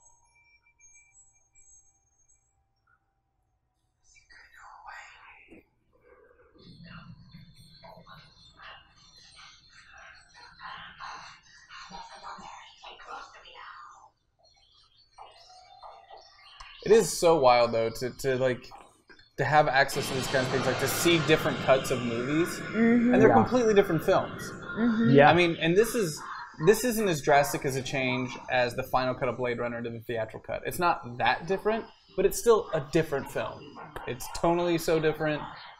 It is so wild though to, to like to have access to these kind of things, like to see different cuts of movies, Mm-hmm. and they're Yeah. completely different films. Yeah. I mean, and this is this isn't as drastic as a change as the final cut of Blade Runner to the theatrical cut. It's not that different, but it's still a different film. It's tonally so different.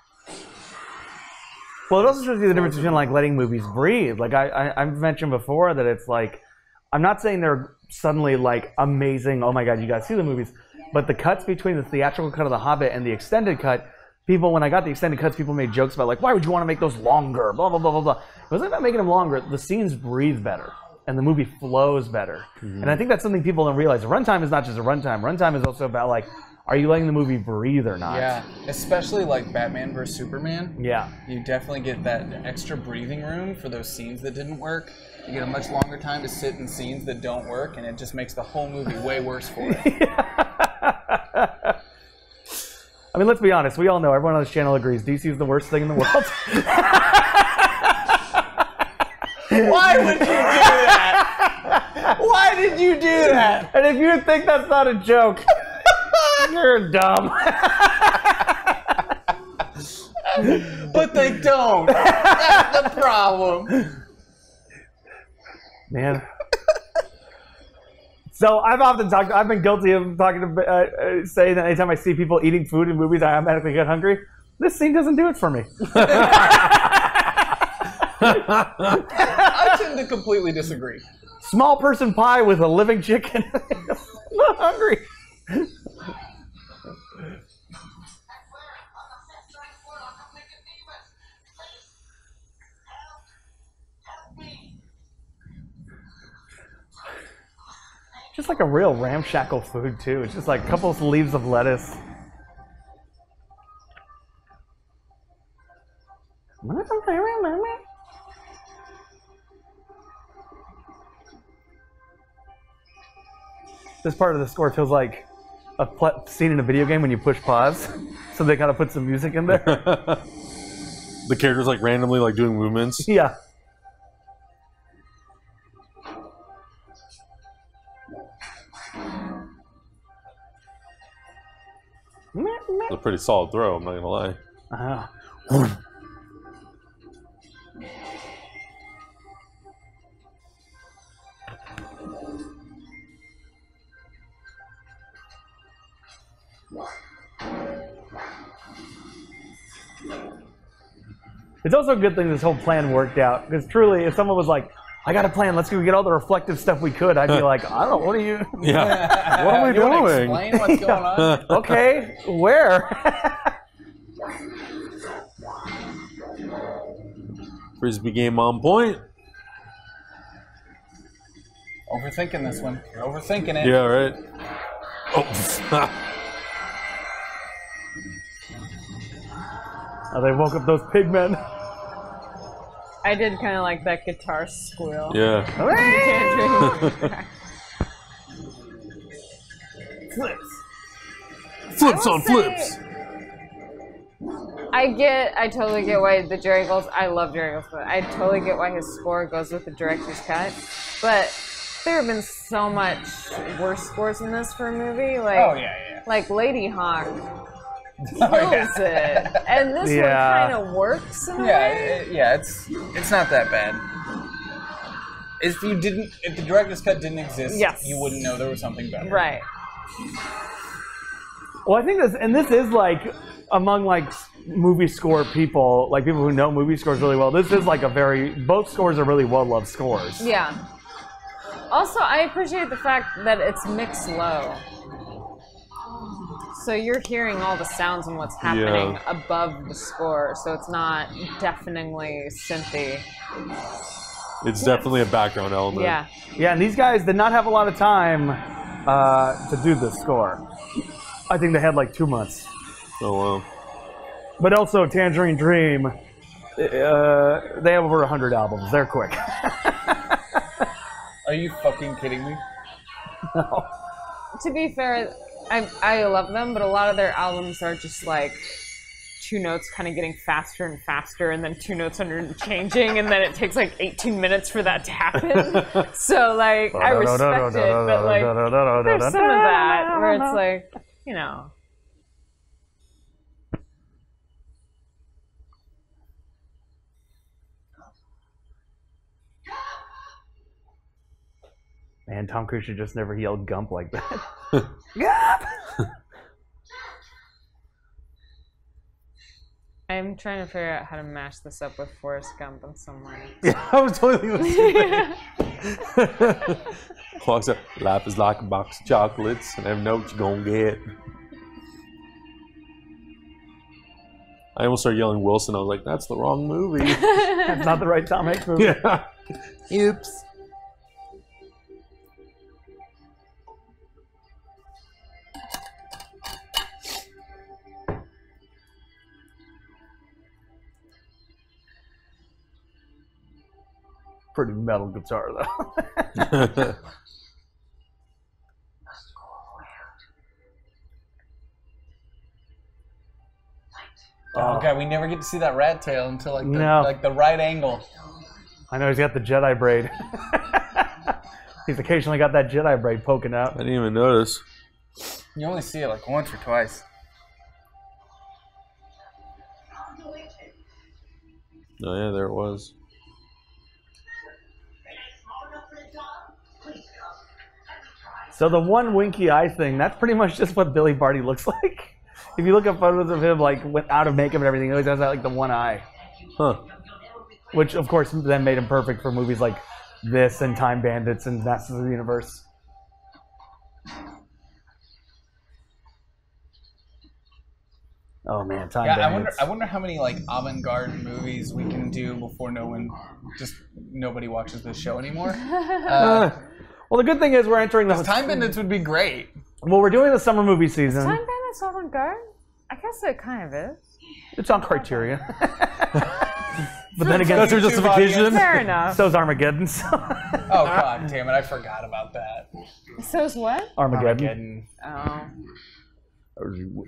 Well, it also shows you the difference between, like, letting movies breathe. Like, I, I, I've mentioned before that it's like, I'm not saying they're suddenly, like, amazing, oh my god, you guys see the movies, but the cuts between the theatrical cut of The Hobbit and the extended cut, people, when I got the extended cuts, people made jokes about, like, why would you want to make those longer, blah, blah, blah, blah, blah. It wasn't about making them longer. The scenes breathe better, and the movie flows better. Mm-hmm. And I think that's something people don't realize. Runtime is not just a runtime. Runtime is also about, like, are you letting the movie breathe or not? Yeah, especially like Batman versus Superman. Yeah. You definitely get that extra breathing room for those scenes that didn't work. You get a much longer time to sit in scenes that don't work, and it just makes the whole movie way worse for it. I mean, let's be honest. We all know, everyone on this channel agrees, D C is the worst thing in the world. Why would you do that? Why did you do that? And if you think that's not a joke, you're dumb. But they don't. That's the problem. Man. So I've often talked, I've been guilty of talking to, uh, uh, saying that anytime I see people eating food in movies, I automatically get hungry. This scene doesn't do it for me. I tend to completely disagree. Small person pie with a living chicken. I'm not hungry. Just like a real ramshackle food too. It's just like a couple of leaves of lettuce. This part of the score feels like a pl- scene in a video game when you push pause. So they gotta put some music in there. The character's like randomly like doing movements. Yeah. It's a pretty solid throw, I'm not gonna lie. Uh-huh. It's also a good thing this whole plan worked out, because truly, if someone was like, I got a plan, let's go get all the reflective stuff we could, I'd be like, I don't know, what are you... Yeah. What am I You wanna doing? Explain what's going on. Okay, where? Frisbee game on point. Overthinking this one. You're overthinking it. Yeah, right. Oh. Oh, they woke up those pigmen. I did kind of like that guitar squeal. Yeah. Flips. Flips will on say- flips. I get, I totally get why the Jerry Golds, I love Jerry Golds, but I totally get why his score goes with the director's cut. But there have been so much worse scores in this for a movie. Like, Oh, yeah, yeah. like Lady Hawk kills Oh, yeah. it. And this Yeah. one kind of works in a Yeah, way. it, yeah, it's it's not that bad. If you didn't, if the director's cut didn't exist, Yes. you wouldn't know there was something better. Right. Well, I think this, and this is like, among like movie score people, like people who know movie scores really well, this is like a very, both scores are really well-loved scores. Yeah. Also, I appreciate the fact that it's mixed low. So you're hearing all the sounds and what's happening Yeah. above the score, so it's not deafeningly synthy. It's definitely a background element. Yeah. Yeah, and these guys did not have a lot of time uh, to do this score. I think they had like two months. Oh wow. But also, Tangerine Dream, uh, they have over one hundred albums. They're quick. Are you fucking kidding me? No. To be fair, I I love them, but a lot of their albums are just like two notes kind of getting faster and faster, and then two notes under changing, and then it takes like eighteen minutes for that to happen. So like, I respect it, but like, there's some of that where it's like, you know. Man, Tom Cruise should just never yelled Gump like that. Gump! I'm trying to figure out how to mash this up with Forrest Gump in some way. Yeah, I was totally gonna say that. Walks up, life is like a box of chocolates, and never know what you're gonna get. I almost started yelling Wilson. I was like, that's the wrong movie. That's not the right Tom Hanks movie. Yeah. Oops. Pretty metal guitar, though. Oh god, we never get to see that rat tail until like the, No. like the right angle. I know he's got the Jedi braid. He's occasionally got that Jedi braid poking I out. didn't even notice. You only see it like once or twice. Oh yeah, there it was. So the one winky eye thing, that's pretty much just what Billy Barty looks like. If you look at photos of him, like, with, out of makeup and everything, he always has that, like, the one eye. Huh. Which, of course, then made him perfect for movies like this and Time Bandits and Masters of the Universe. Oh, man, Time Yeah, I wonder. Bandits. I wonder how many like avant-garde movies we can do before no one, just nobody watches this show anymore. Uh, Uh, well, the good thing is we're entering the... Time Bandits would be great. Well, we're doing the summer movie season. Time Bandits avant-garde? I guess it kind of is. It's on Criterion. But then again, That's your justification? Fair enough. so's Armageddon. So. Oh god damn it! I forgot about that. So's what? Armageddon. Armageddon. Oh.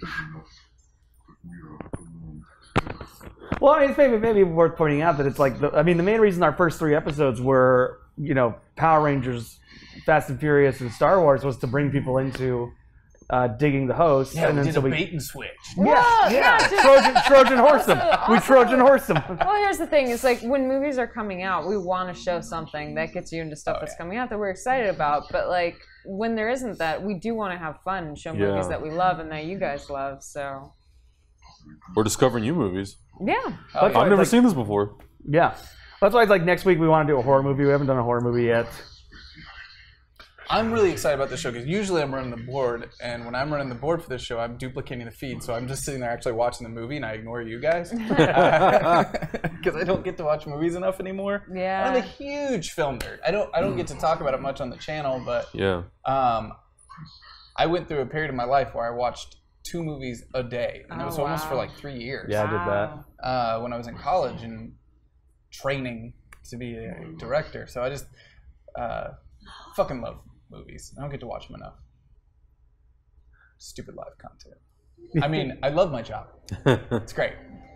Well, I mean, it's maybe, maybe worth pointing out that it's like, the, I mean, the main reason our first three episodes were, you know, Power Rangers, Fast and Furious, and Star Wars was to bring people into uh, digging the host. Yeah, and we then did so a we, bait and switch. yeah, Well, yeah, yeah, just- Trojan, Trojan horse them. We Also- Trojan horse them. Well, here's the thing: it's like when movies are coming out, we want to show something that gets you into stuff Oh, that's yeah. coming out that we're excited about. But like when there isn't that, we do want to have fun and show movies Yeah. that we love and that you guys love. So We're discovering new movies. yeah, Oh, That's yeah. why I've it's never like- seen this before. Yeah, that's why it's like next week we want to do a horror movie. We haven't done a horror movie yet. I'm really excited about this show because usually I'm running the board, and when I'm running the board for this show, I'm duplicating the feed. So I'm just sitting there actually watching the movie, and I ignore you guys because I don't get to watch movies enough anymore. Yeah. I'm a huge film nerd. I don't I don't get to talk about it much on the channel, but Yeah. um, I went through a period of my life where I watched two movies a day, and it Oh, was almost for wow. like three years. Yeah, I did that. Wow. Uh, when I was in college and training to be a director. So I just uh, fucking love movies. I don't get to watch them enough. Stupid live content. I mean, I love my job. It's great.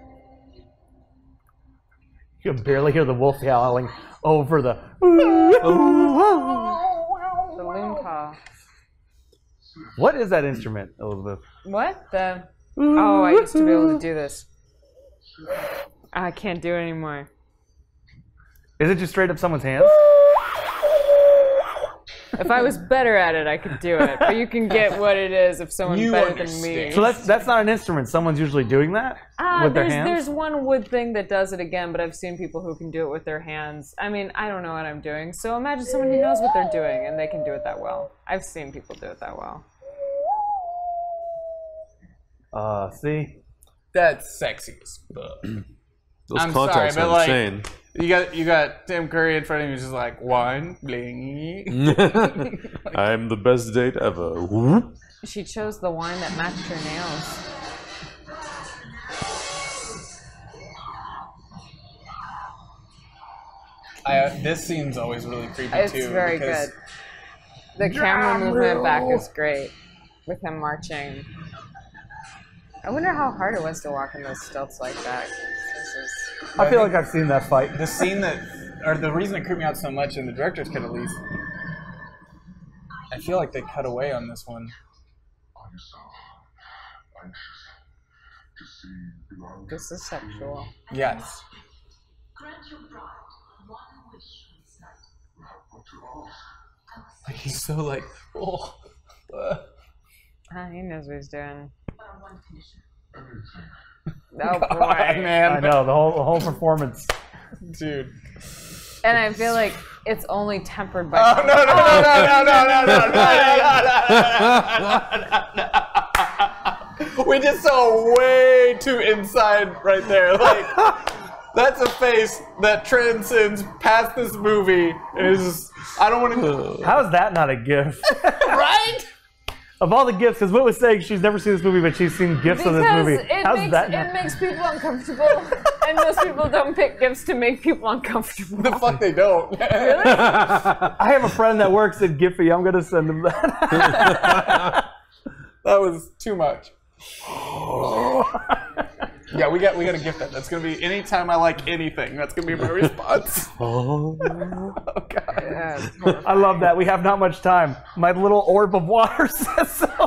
You can barely hear the wolf howling over the. The loon call. What is that instrument, Elizabeth? What the? Oh, I used to be able to do this. I can't do it anymore. Is it just straight up someone's hands? If I was better at it, I could do it. But you can get what it is if someone's You better than understand. me. So that's that's not an instrument. Someone's usually doing that Ah, with their there's hands. there's one wood thing that does it again, but I've seen people who can do it with their hands. I mean, I don't know what I'm doing. So imagine someone who knows what they're doing and they can do it that well. I've seen people do it that well. Uh, see, That's sexy as fuck. Those I'm contacts sorry, but are like- insane. You got you got Tim Curry in front of you, just like wine, bling. I'm the best date ever. Whoop. She chose the wine that matched her nails. I, uh, this scene's always really creepy It's too. very because good. The camera movement back is great with him marching. I wonder how hard it was to walk in those stilts like that. This is, I feel like I've seen that fight. The scene that, or the reason it creeped me out so much in the director's cut at least, I feel like they cut away on this one. this is sexual. Yes. Grant your bride one wish this night. Like he's so like, oh. uh. Ah, he knows what he's doing. But on one condition. Oh God, boy. man. I know the whole the whole performance. Dude. And I feel like it's only tempered by. Oh, no, no, no, no, no, no, no, no, no, no, no, no, no. We just saw way too inside right there. Like, that's a face that transcends past this movie. It is just, I don't want to. How is that not a gift? Right? Of all the gifts, because Whit was saying she's never seen this movie, but she's seen gifts of this Because movie. it How's makes that it not? makes people uncomfortable, and most people don't pick gifts to make people uncomfortable. The fuck they don't. I have a friend that works at Giphy. I'm gonna send him that. That was too much. Yeah, we got we got to gift that. That's gonna be anytime I like anything. That's gonna be my response. Oh. Oh god. Yeah, it's horrible. I love that. We have not much time. My little orb of water says so.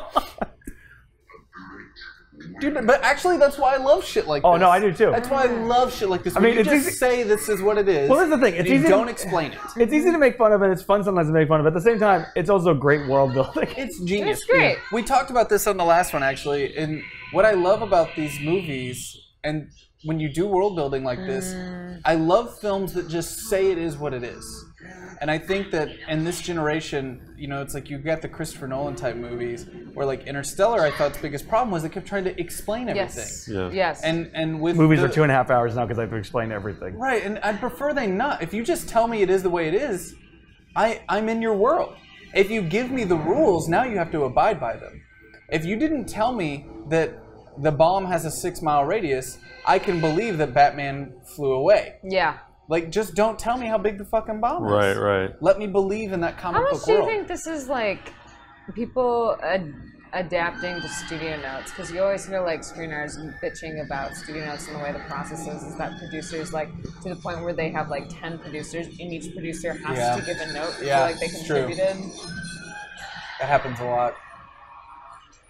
Dude, but actually, that's why I love shit like Oh, this. no, I do too. That's why I love shit like this. I When mean, you it's just easy- say this is what it is. Well, here's the thing. It's and you easy to- don't explain it. It's easy to make fun of, and it's fun sometimes to make fun of. At the same time, it's also great world building. It's genius. It's great. We talked about this on the last one, actually. And what I love about these movies, and when you do world building like this, Mm. I love films that just say it is what it is. And I think that in this generation, you know, it's like you got the Christopher Nolan type movies, where like Interstellar, I thought the biggest problem was they kept trying to explain everything. Yes. Yeah. Yes. And and with Movies the, are two and a half hours now because I have to explain everything. Right, and I'd prefer they not. If you just tell me it is the way it is, I, I'm in your world. If you give me the rules, now you have to abide by them. If you didn't tell me that the bomb has a six mile radius, I can believe that Batman flew away. yeah. Like, just don't tell me how big the fucking bomb is. Right, right. Let me believe in that comic How much book do you world. think this is like people ad- adapting to studio notes? Because you always hear like screenwriters bitching about studio notes and the way the process is, is that producers like to the point where they have like ten producers and each producer has Yeah. to give a note to Yeah, like they it's true. contributed. That happens a lot.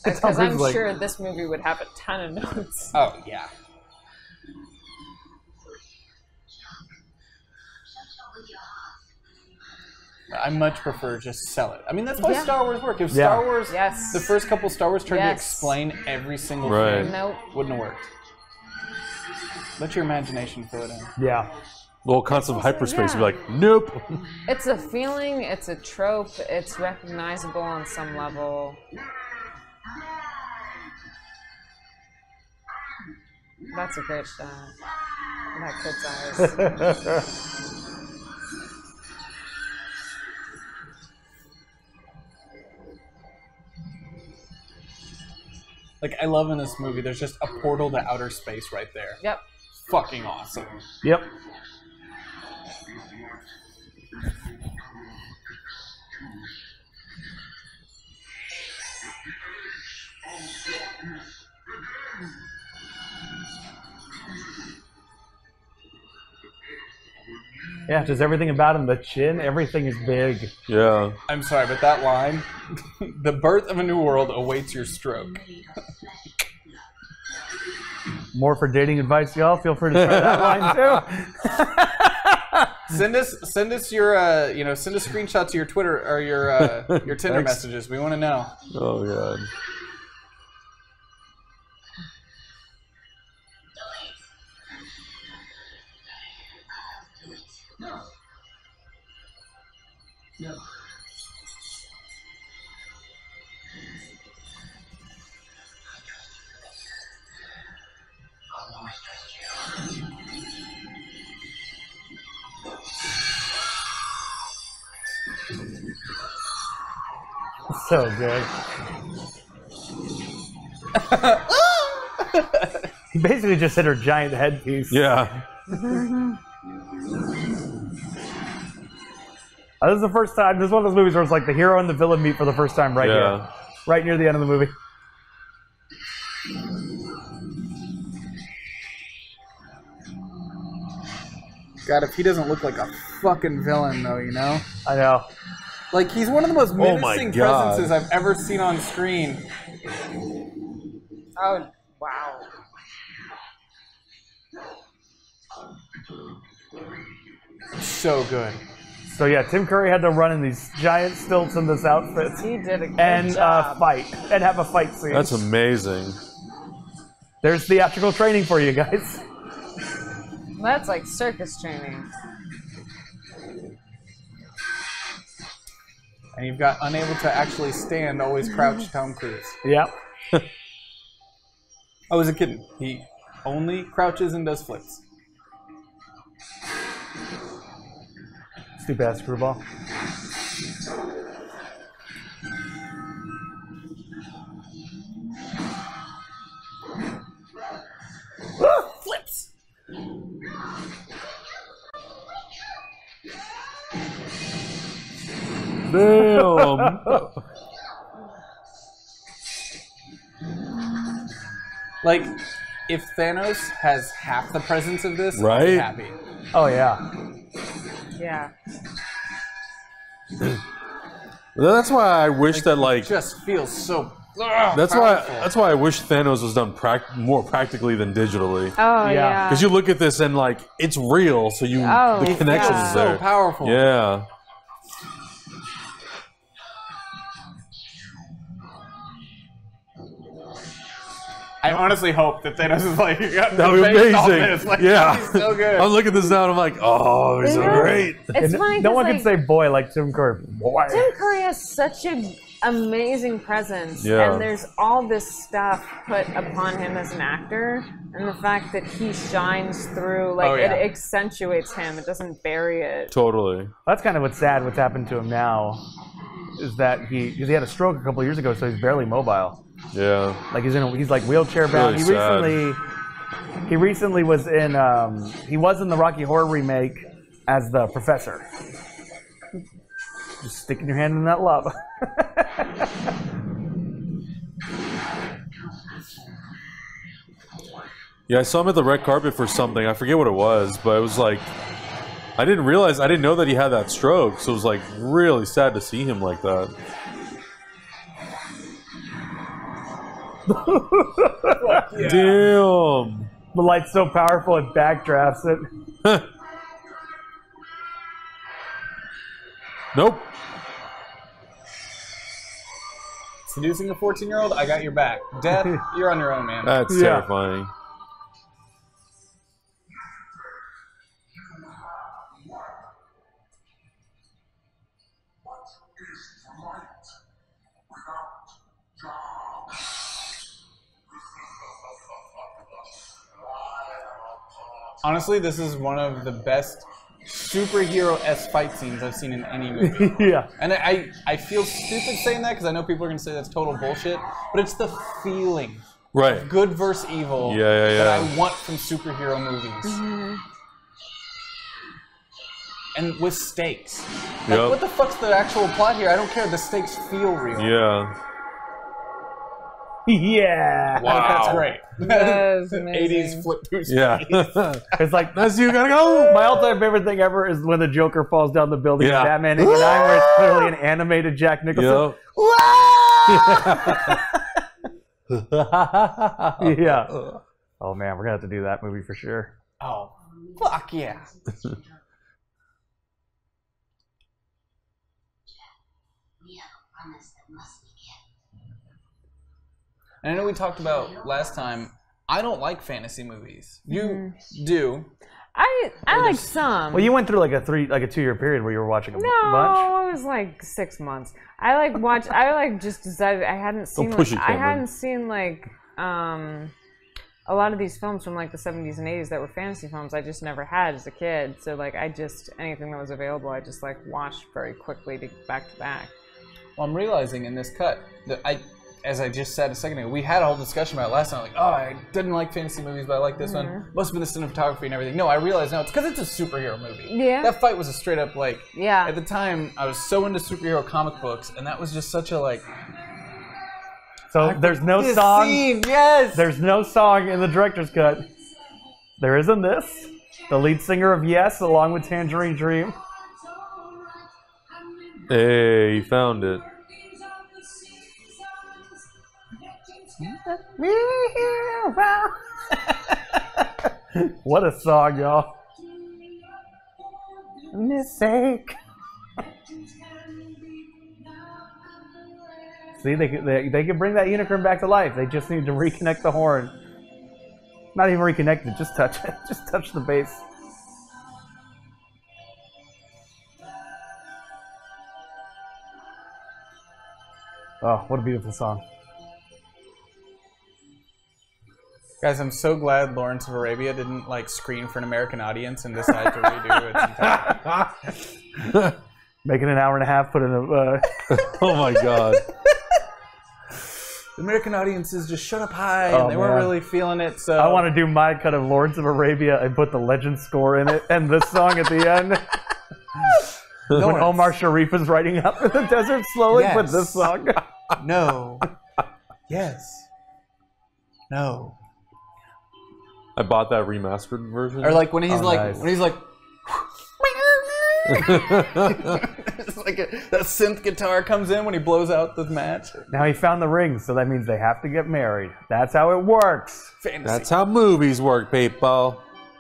Because Cruise I'm is like- sure this movie would have a ton of notes. Oh yeah. I much prefer just sell it. I mean, that's why Yeah. Star Wars worked. If Yeah. Star Wars, Yes. the first couple Star Wars tried to Yes. explain every single Right. thing, Nope. wouldn't have worked. Let your imagination fill it in. Yeah. The whole concept of hyperspace would be yeah. like, nope. It's a feeling, it's a trope, it's recognizable on some level. That's a great shot. That kid's eyes. Like, I love in this movie, there's just a portal to outer space right there. Yep. Fucking awesome. Yep. Yeah, just everything about him. The chin, everything is big. Yeah. I'm sorry, but that line, the birth of a new world awaits your stroke. More for dating advice, y'all. Feel free to try that line too. Send us, send us your, uh, you know, send us screenshots of your Twitter or your, uh, your Tinder Thanks. messages. We want to know. Oh god. No. No. I'll always trust you. So good. He basically just hit her giant headpiece. Yeah. Uh, this is the first time. This is one of those movies where it's like the hero and the villain meet for the first time right Yeah. here, right near the end of the movie. God, if he doesn't look like a fucking villain, though, you know? I know. Like, he's one of the most Oh my menacing God. presences I've ever seen on screen. Oh, wow. So good. So yeah, Tim Curry had to run in these giant stilts in this outfit He did a good and uh, job. fight and have a fight scene. That's amazing. There's theatrical training for you guys. That's like circus training. And you've got unable to actually stand, always crouched Tom Cruise. Yep. I was a kid. He only crouches and does flips. Stupid ass screwball. Flips! Damn. Like, if Thanos has half the presence of this, I'll be Right? happy. Oh yeah. Yeah. That's why I wish that like It just feels so. Ugh, that's why powerful. that's why I wish Thanos was done prac- more practically than digitally. Oh, Yeah. yeah. Because you look at this and like it's real, so you Oh, the it connection feels is so there. powerful. Yeah. I honestly hope that Thanos is like, got That would be based off amazing. this. Like, yeah. he's so good. I'm looking at this now and I'm like, oh, he's so Yeah. great. It's And funny no 'cause, one like, can say boy like Tim Curry. Boy. Tim Curry has such an amazing presence, Yeah. and there's all this stuff put upon him as an actor, and the fact that he shines through, like, Oh, yeah. it accentuates him. It doesn't bury it. Totally. That's kind of what's sad. What's happened to him now is that he because he had a stroke a couple of years ago, so he's barely mobile. Yeah. Like he's in a, he's like wheelchair bound. Really he sad. recently he recently was in um, he was in the Rocky Horror remake as the professor. Just sticking your hand in that love. Yeah, I saw him at the red carpet for something. I forget what it was, but it was like I didn't realize I didn't know that he had that stroke, so it was like really sad to see him like that. Damn. The light's so powerful it backdrafts it. Nope. Seducing a fourteen-year-old, I got your back. Death, you're on your own, man. That's Yeah. terrifying. Honestly, this is one of the best superhero-esque fight scenes I've seen in any movie. Yeah. And I, I feel stupid saying that because I know people are going to say that's total bullshit, but it's the feeling. Right. Good versus evil Yeah, yeah, that yeah. I want from superhero movies. Mm-hmm. And with stakes. Like, Yep. what the fuck's the actual plot here? I don't care. The stakes feel real. Yeah. Yeah. Wow. That's great. That is amazing. eighties flip boost. Yeah. It's like That's you gotta go. my all-time favorite thing ever is when the Joker falls down the building Yeah. in Batman eighty-nine, where it's clearly an animated Jack Nicholson. Yep. Yeah. Oh man, we're gonna have to do that movie for sure. Oh, fuck yeah. We have a promise that must be kept. And I know we talked about last time, I don't like fantasy movies. You do. I I like some. Well, you went through like a three, like a two-year period where you were watching a no, bunch. it was like six months. I like watch. I like just decided I hadn't seen. push like, it, I Cameron. hadn't seen like um a lot of these films from like the seventies and eighties that were fantasy films. I just never had as a kid. So like I just anything that was available, I just like watched very quickly to back to back. Well, I'm realizing in this cut that I, as I just said a second ago, we had a whole discussion about it last time. Like, oh, I didn't like fantasy movies, but I like this one. Must have been the cinematography and everything. No, I realize now it's because it's a superhero movie. Yeah. That fight was a straight up like. Yeah. At the time, I was so into superhero comic books, and that was just such a like. So there's no This song. scene, yes. There's no song in the director's cut. There is in this. The lead singer of Yes, along with Tangerine Dream. Hey, you found it. What a song, y'all. Mistake. See, they, could- they, they can bring that unicorn back to life. They just need to reconnect the horn. Not even reconnect it, just touch it. Just touch the bass. Oh, what a beautiful song. Guys, I'm so glad Lawrence of Arabia didn't like screen for an American audience and decide to redo its entire. Make it an hour and a half, put in a... Uh, Oh my god. The American audiences just shut up high, Oh, and they weren't man. really feeling it. So I want to do my cut of Lawrence of Arabia and put the legend score in it and this song at the end. When Lawrence. Omar Sharif is riding up in the desert slowly, Yes. put this song. No. Yes. No. I bought that remastered version. Or like when he's Oh, like nice. when he's like. It's like a, that synth guitar comes in when he blows out the match. Now he found the ring, so that means they have to get married. That's how it works. Fantasy. That's how movies work, people.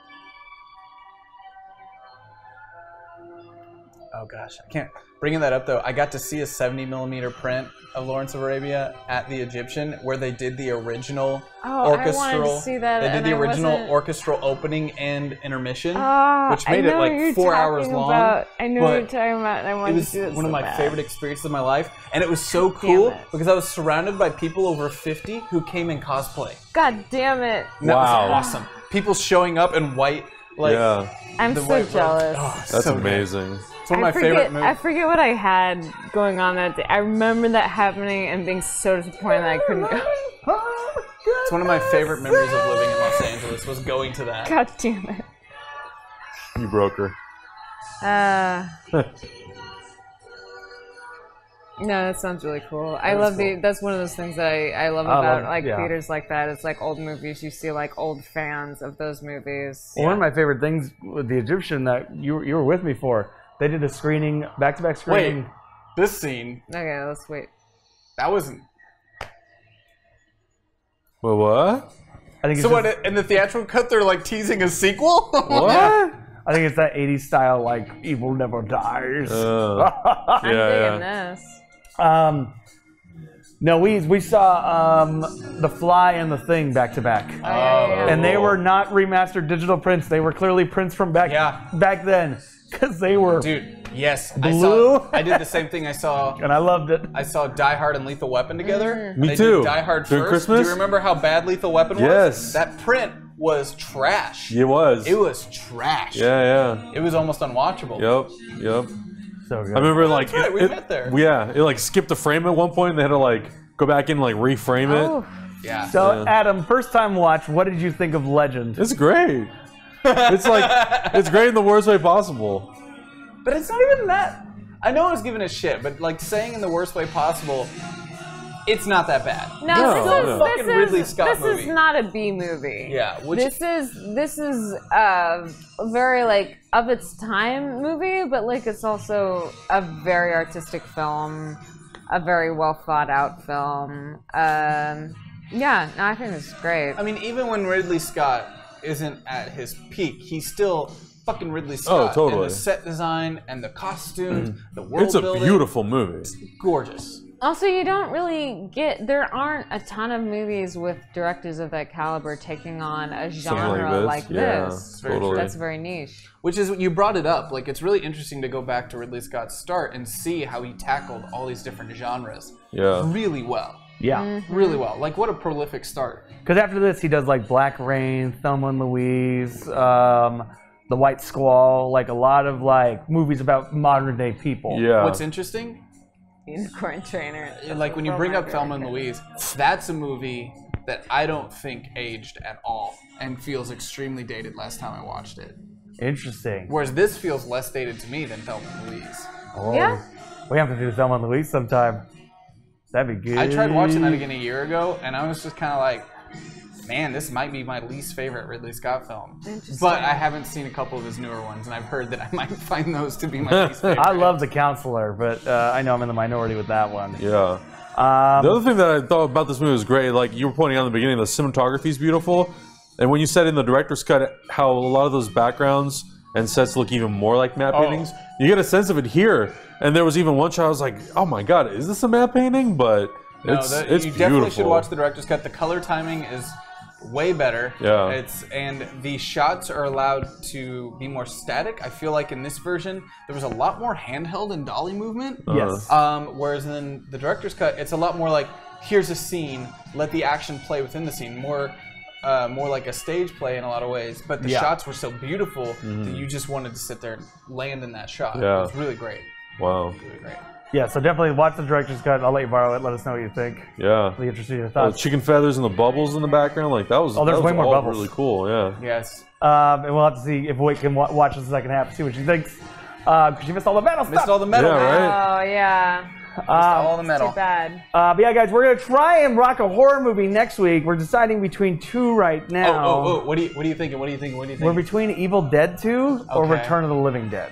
Oh gosh, I can't. Bringing that up though, I got to see a seventy millimeter print of Lawrence of Arabia at the Egyptian where they did the original Oh, I orchestral. wanted to see that, they did and the I original wasn't- orchestral opening and intermission, Ah, which I made it know what like you're four hours talking long. about. I know what but you're talking about, and I It wanted was to do it one so of my bad. favorite experiences of my life, and it was so God cool damn it. because I was surrounded by people over fifty who came in cosplay. God damn it! And that Wow. was awesome. People showing up in white, like Yeah, I'm the so white robes. jealous. Oh, it's that's so good. amazing. It's one of my I forget, favorite movies. I forget what I had going on that day. I remember that happening and being so disappointed that I couldn't go. It's one of my favorite memories of living in Los Angeles was going to that. God damn it. You broke her. Uh, no, that sounds really cool. I That is love the. cool. That's one of those things that I, I love I about love- like yeah. theaters like that. It's like old movies. You see like old fans of those movies. One of my favorite things with the Egyptian that you, you were with me for, they did a screening, back-to-back screening. Wait, this scene, Okay, let's wait. that wasn't. Well, what? I think it's So just, what? In the theatrical cut, they're like teasing a sequel. What? I think it's that eighties style, like evil never dies. Uh, I'm yeah. digging this. um, no, we we saw um, The Fly and The Thing back to back. Oh, yeah, yeah. And they were not remastered digital prints. They were clearly prints from back Yeah. back then, because they were. Dude, yes. Blue? I saw. I did the same thing. I saw. And I loved it. I saw Die Hard and Lethal Weapon together. Me They too. Did Die Hard During first. Christmas? Do you remember how bad Lethal Weapon was? Yes. That print was trash. It was. It was trash. Yeah, yeah. It was almost unwatchable. Yep, yep. So good. I remember like right, it, we it- met there. Yeah, it like skipped a frame at one point, and they had to like go back and like reframe it. Oh, Yeah. So, Yeah. Adam, first time watch, what did you think of Legend? It's great. It's like it's great in the worst way possible. But it's not even that. I know I was giving a shit, but like saying in the worst way possible, it's not that bad. no, No, this no. is Fucking this Ridley is Scott this movie. is not a B movie. Yeah, which This is this is a very like of its time movie, but like it's also a very artistic film, a very well thought out film. Um, yeah, no, I think it's great. I mean, even when Ridley Scott isn't at his peak, he's still fucking Ridley Scott. Oh, totally. And the set design and the costumes, the world It's a building, beautiful movie. gorgeous. Also, you don't really get there aren't a ton of movies with directors of that caliber taking on a genre like this, yeah, this. very totally. true. That's very niche. Which is, you brought it up. Like, it's really interesting to go back to Ridley Scott's start and see how he tackled all these different genres Yeah. really well. Yeah. Really well. Like, what a prolific start. Because after this, he does like Black Rain, Thelma and Louise, um, The White Squall, like a lot of like movies about modern day people. Yeah. What's interesting, Unicorn Trainer. like when you bring up Thelma and Louise, that's a movie that I don't think aged at all and feels extremely dated last time I watched it. Interesting. Whereas this feels less dated to me than Thelma and Louise. Oh, Yeah. We have to do Thelma and Louise sometime. That'd be good. I tried watching that again a year ago, and I was just kind of like, man, this might be my least favorite Ridley Scott film. Interesting. But I haven't seen a couple of his newer ones, and I've heard that I might find those to be my least favorite. I love The Counselor, but uh, I know I'm in the minority with that one. Yeah. Um, The other thing that I thought about this movie was great, like you were pointing out in the beginning, the cinematography is beautiful. And when you said in the director's cut how a lot of those backgrounds and sets look even more like matte Oh. paintings, you get a sense of it here. And there was even one shot I was like, oh my god, is this a matte painting? But No, it's, that, it's you beautiful. definitely should watch the director's cut. The color timing is way better. Yeah. It's and the shots are allowed to be more static. I feel like in this version there was a lot more handheld and dolly movement. yes. Um, whereas in the director's cut, it's a lot more like, here's a scene, let the action play within the scene. More, uh, more like a stage play in a lot of ways. But the Yeah. shots were so beautiful that you just wanted to sit there and land in that shot. Yeah. It was really great. Wow. Really great. Yeah, so definitely watch the director's cut. I'll let you borrow it. Let us know what you think. Yeah. Be interested in your The thoughts. chicken feathers and the bubbles in the background, like that was, Oh, there's that was way more all bubbles. really cool, yeah. Yes. Um, and we'll have to see if we can wa- watch the second half, see what she thinks. Because you missed all the metal Missed stuff. all the metal. Yeah, man. right? Oh yeah. Missed all the metal. Too bad. Uh, but yeah, guys, we're gonna try and rock a horror movie next week. We're deciding between two right Oh, now. oh, oh! What do you, what are you thinking? What are you thinking? What do you We're think? between Evil Dead two or Okay. Return of the Living Dead.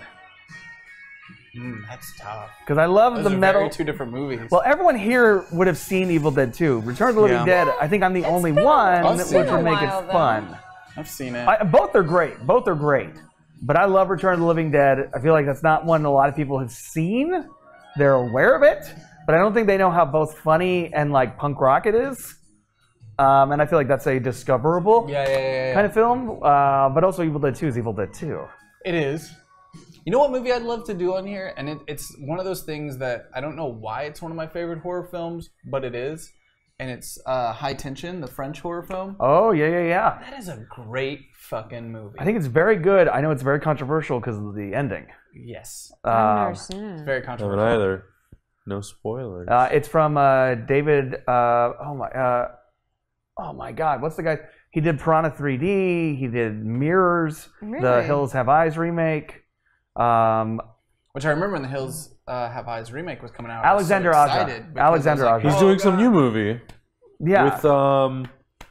Mm, that's tough. Because I love Those the are metal. very two different movies. Well, everyone here would have seen Evil Dead two. Return of the Living Yeah. Dead, I think I'm the only been a one, while. which It's been would a make while, it though. fun. I've seen it. I, both are great. Both are great. But I love Return of the Living Dead. I feel like that's not one a lot of people have seen. They're aware of it, but I don't think they know how both funny and like punk rock it is. Um, and I feel like that's a discoverable yeah, yeah, yeah, yeah. kind of film. Uh, but also Evil Dead two is Evil Dead two. It is. You know what movie I'd love to do on here? And it, it's one of those things that I don't know why it's one of my favorite horror films, but it is. And it's uh, High Tension, the French horror film. Oh, yeah, yeah, yeah. That is a great fucking movie. I think it's very good. I know it's very controversial because of the ending. yes. I've Uh, never seen it. Very Haven't controversial. either. No spoilers. Uh, it's from uh, David. Uh, oh my. Uh, oh my God. What's the guy? He did Piranha three D. He did Mirrors. The Really? Hills Have Eyes remake. Um, Which I remember when The Hills uh, Have Eyes remake was coming out. I was so Alexander Aja. excited because I was Alexander like, Aja. He's oh, doing some God. new movie yeah. with um.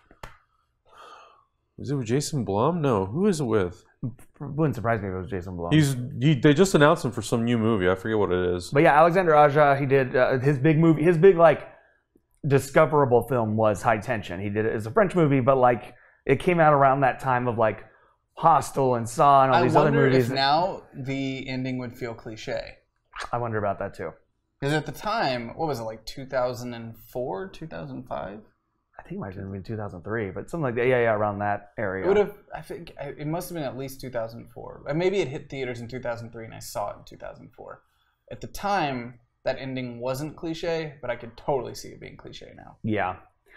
Is it with Jason Blum? No, who is it with? Wouldn't surprise me if it was Jason Blum. He's he, they just announced him for some new movie. I forget what it is. but yeah, Alexander Aja. He did uh, his big movie. His big like discoverable film was High Tension. He did it as a French movie, but like it came out around that time of like Hostel and Saw and all I these other wonder movies. if now the ending would feel cliche. I wonder about that too. Because at the time, what was it, like two thousand four, two thousand five? I think it might have been two thousand three, but something like that. Yeah, yeah, around that area. It would have, I think, it must have been at least two thousand four. And maybe it hit theaters in two thousand three and I saw it in two thousand four. At the time, that ending wasn't cliche, but I could totally see it being cliche now. Yeah.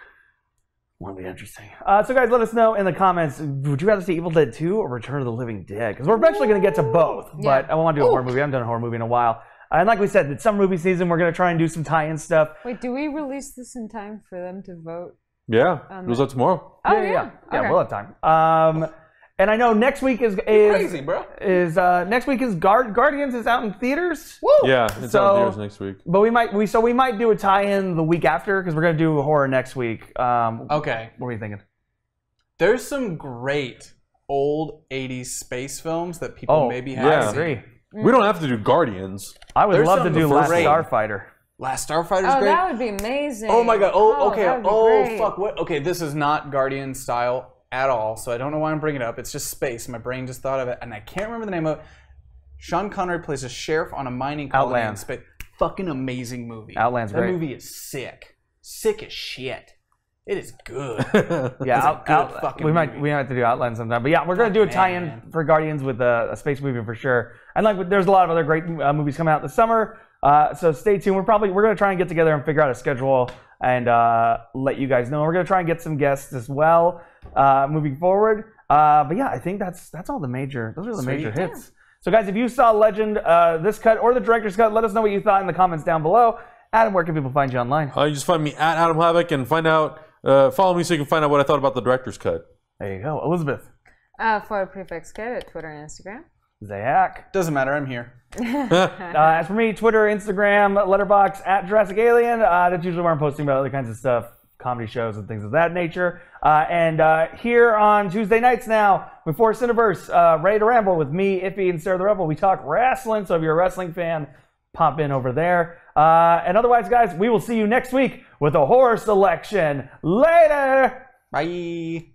Won't be interesting. Uh, so, guys, let us know in the comments. Would you rather see Evil Dead two or Return of the Living Dead? Because we're eventually going to get to both. But Yeah. I want to do a horror movie. I haven't done a horror movie in a while. And like we said, it's summer movie season. We're going to try and do some tie-in stuff. Wait, do we release this in time for them to vote? Yeah, Um, it was out tomorrow. Oh, yeah, yeah, yeah. Yeah, Okay. we'll have time. Um, and I know next week is is Crazy, bro. is uh, next week is Guard Guardians is out in theaters. Yeah, it's So- out in theaters next week. But we might we so we might do a tie-in the week after because we're going to do a horror next week. Um, Okay. What are you thinking? There's some great old eighties space films that people Oh, maybe yeah, haven't I seen. agree. We don't have to do Guardians. I would There's love to some do the Last first- Starfighter. Last Starfighter's Oh, great. that would be amazing. Oh my god. Oh, okay. that would be Oh, great. fuck. What? Okay, this is not Guardian style at all, so I don't know why I'm bringing it up. It's just space. My brain just thought of it, and I can't remember the name of it. Sean Connery plays a sheriff on a mining colony in Outland. space. Fucking amazing movie. Outland's that great. movie is sick. Sick as shit. It is good. Yeah, It's a out, good out- fucking we might movie. we might have to do Outland sometime. But yeah, we're gonna do a Man. tie-in for Guardians with a, a space movie for sure. And like, there's a lot of other great uh, movies coming out this summer. Uh, so stay tuned. We're probably we're gonna try and get together and figure out a schedule and uh, let you guys know. We're gonna try and get some guests as well uh, moving forward. Uh, but yeah, I think that's that's all the major. Those are the major Sweet. hits. So guys, if you saw Legend, uh, this cut or the director's cut, let us know what you thought in the comments down below. Adam, where can people find you online? Uh, you just find me at Adam Havoc and find out. Uh, follow me so you can find out what I thought about the director's cut. There you go, Elizabeth, Uh, for Prefix Kid at Twitter and Instagram. Zayak. Doesn't matter. I'm here. Uh, as for me, Twitter, Instagram, Letterbox at Jurassic Alien. Uh, that's usually where I'm posting about other kinds of stuff, comedy shows and things of that nature. Uh, and uh, here on Tuesday nights now, before Cineverse, uh, Ready to Ramble with me, Iffy, and Sarah the Rebel. We talk wrestling, so if you're a wrestling fan, pop in over there. Uh, and otherwise, guys, we will see you next week with a horror selection. Later! Bye.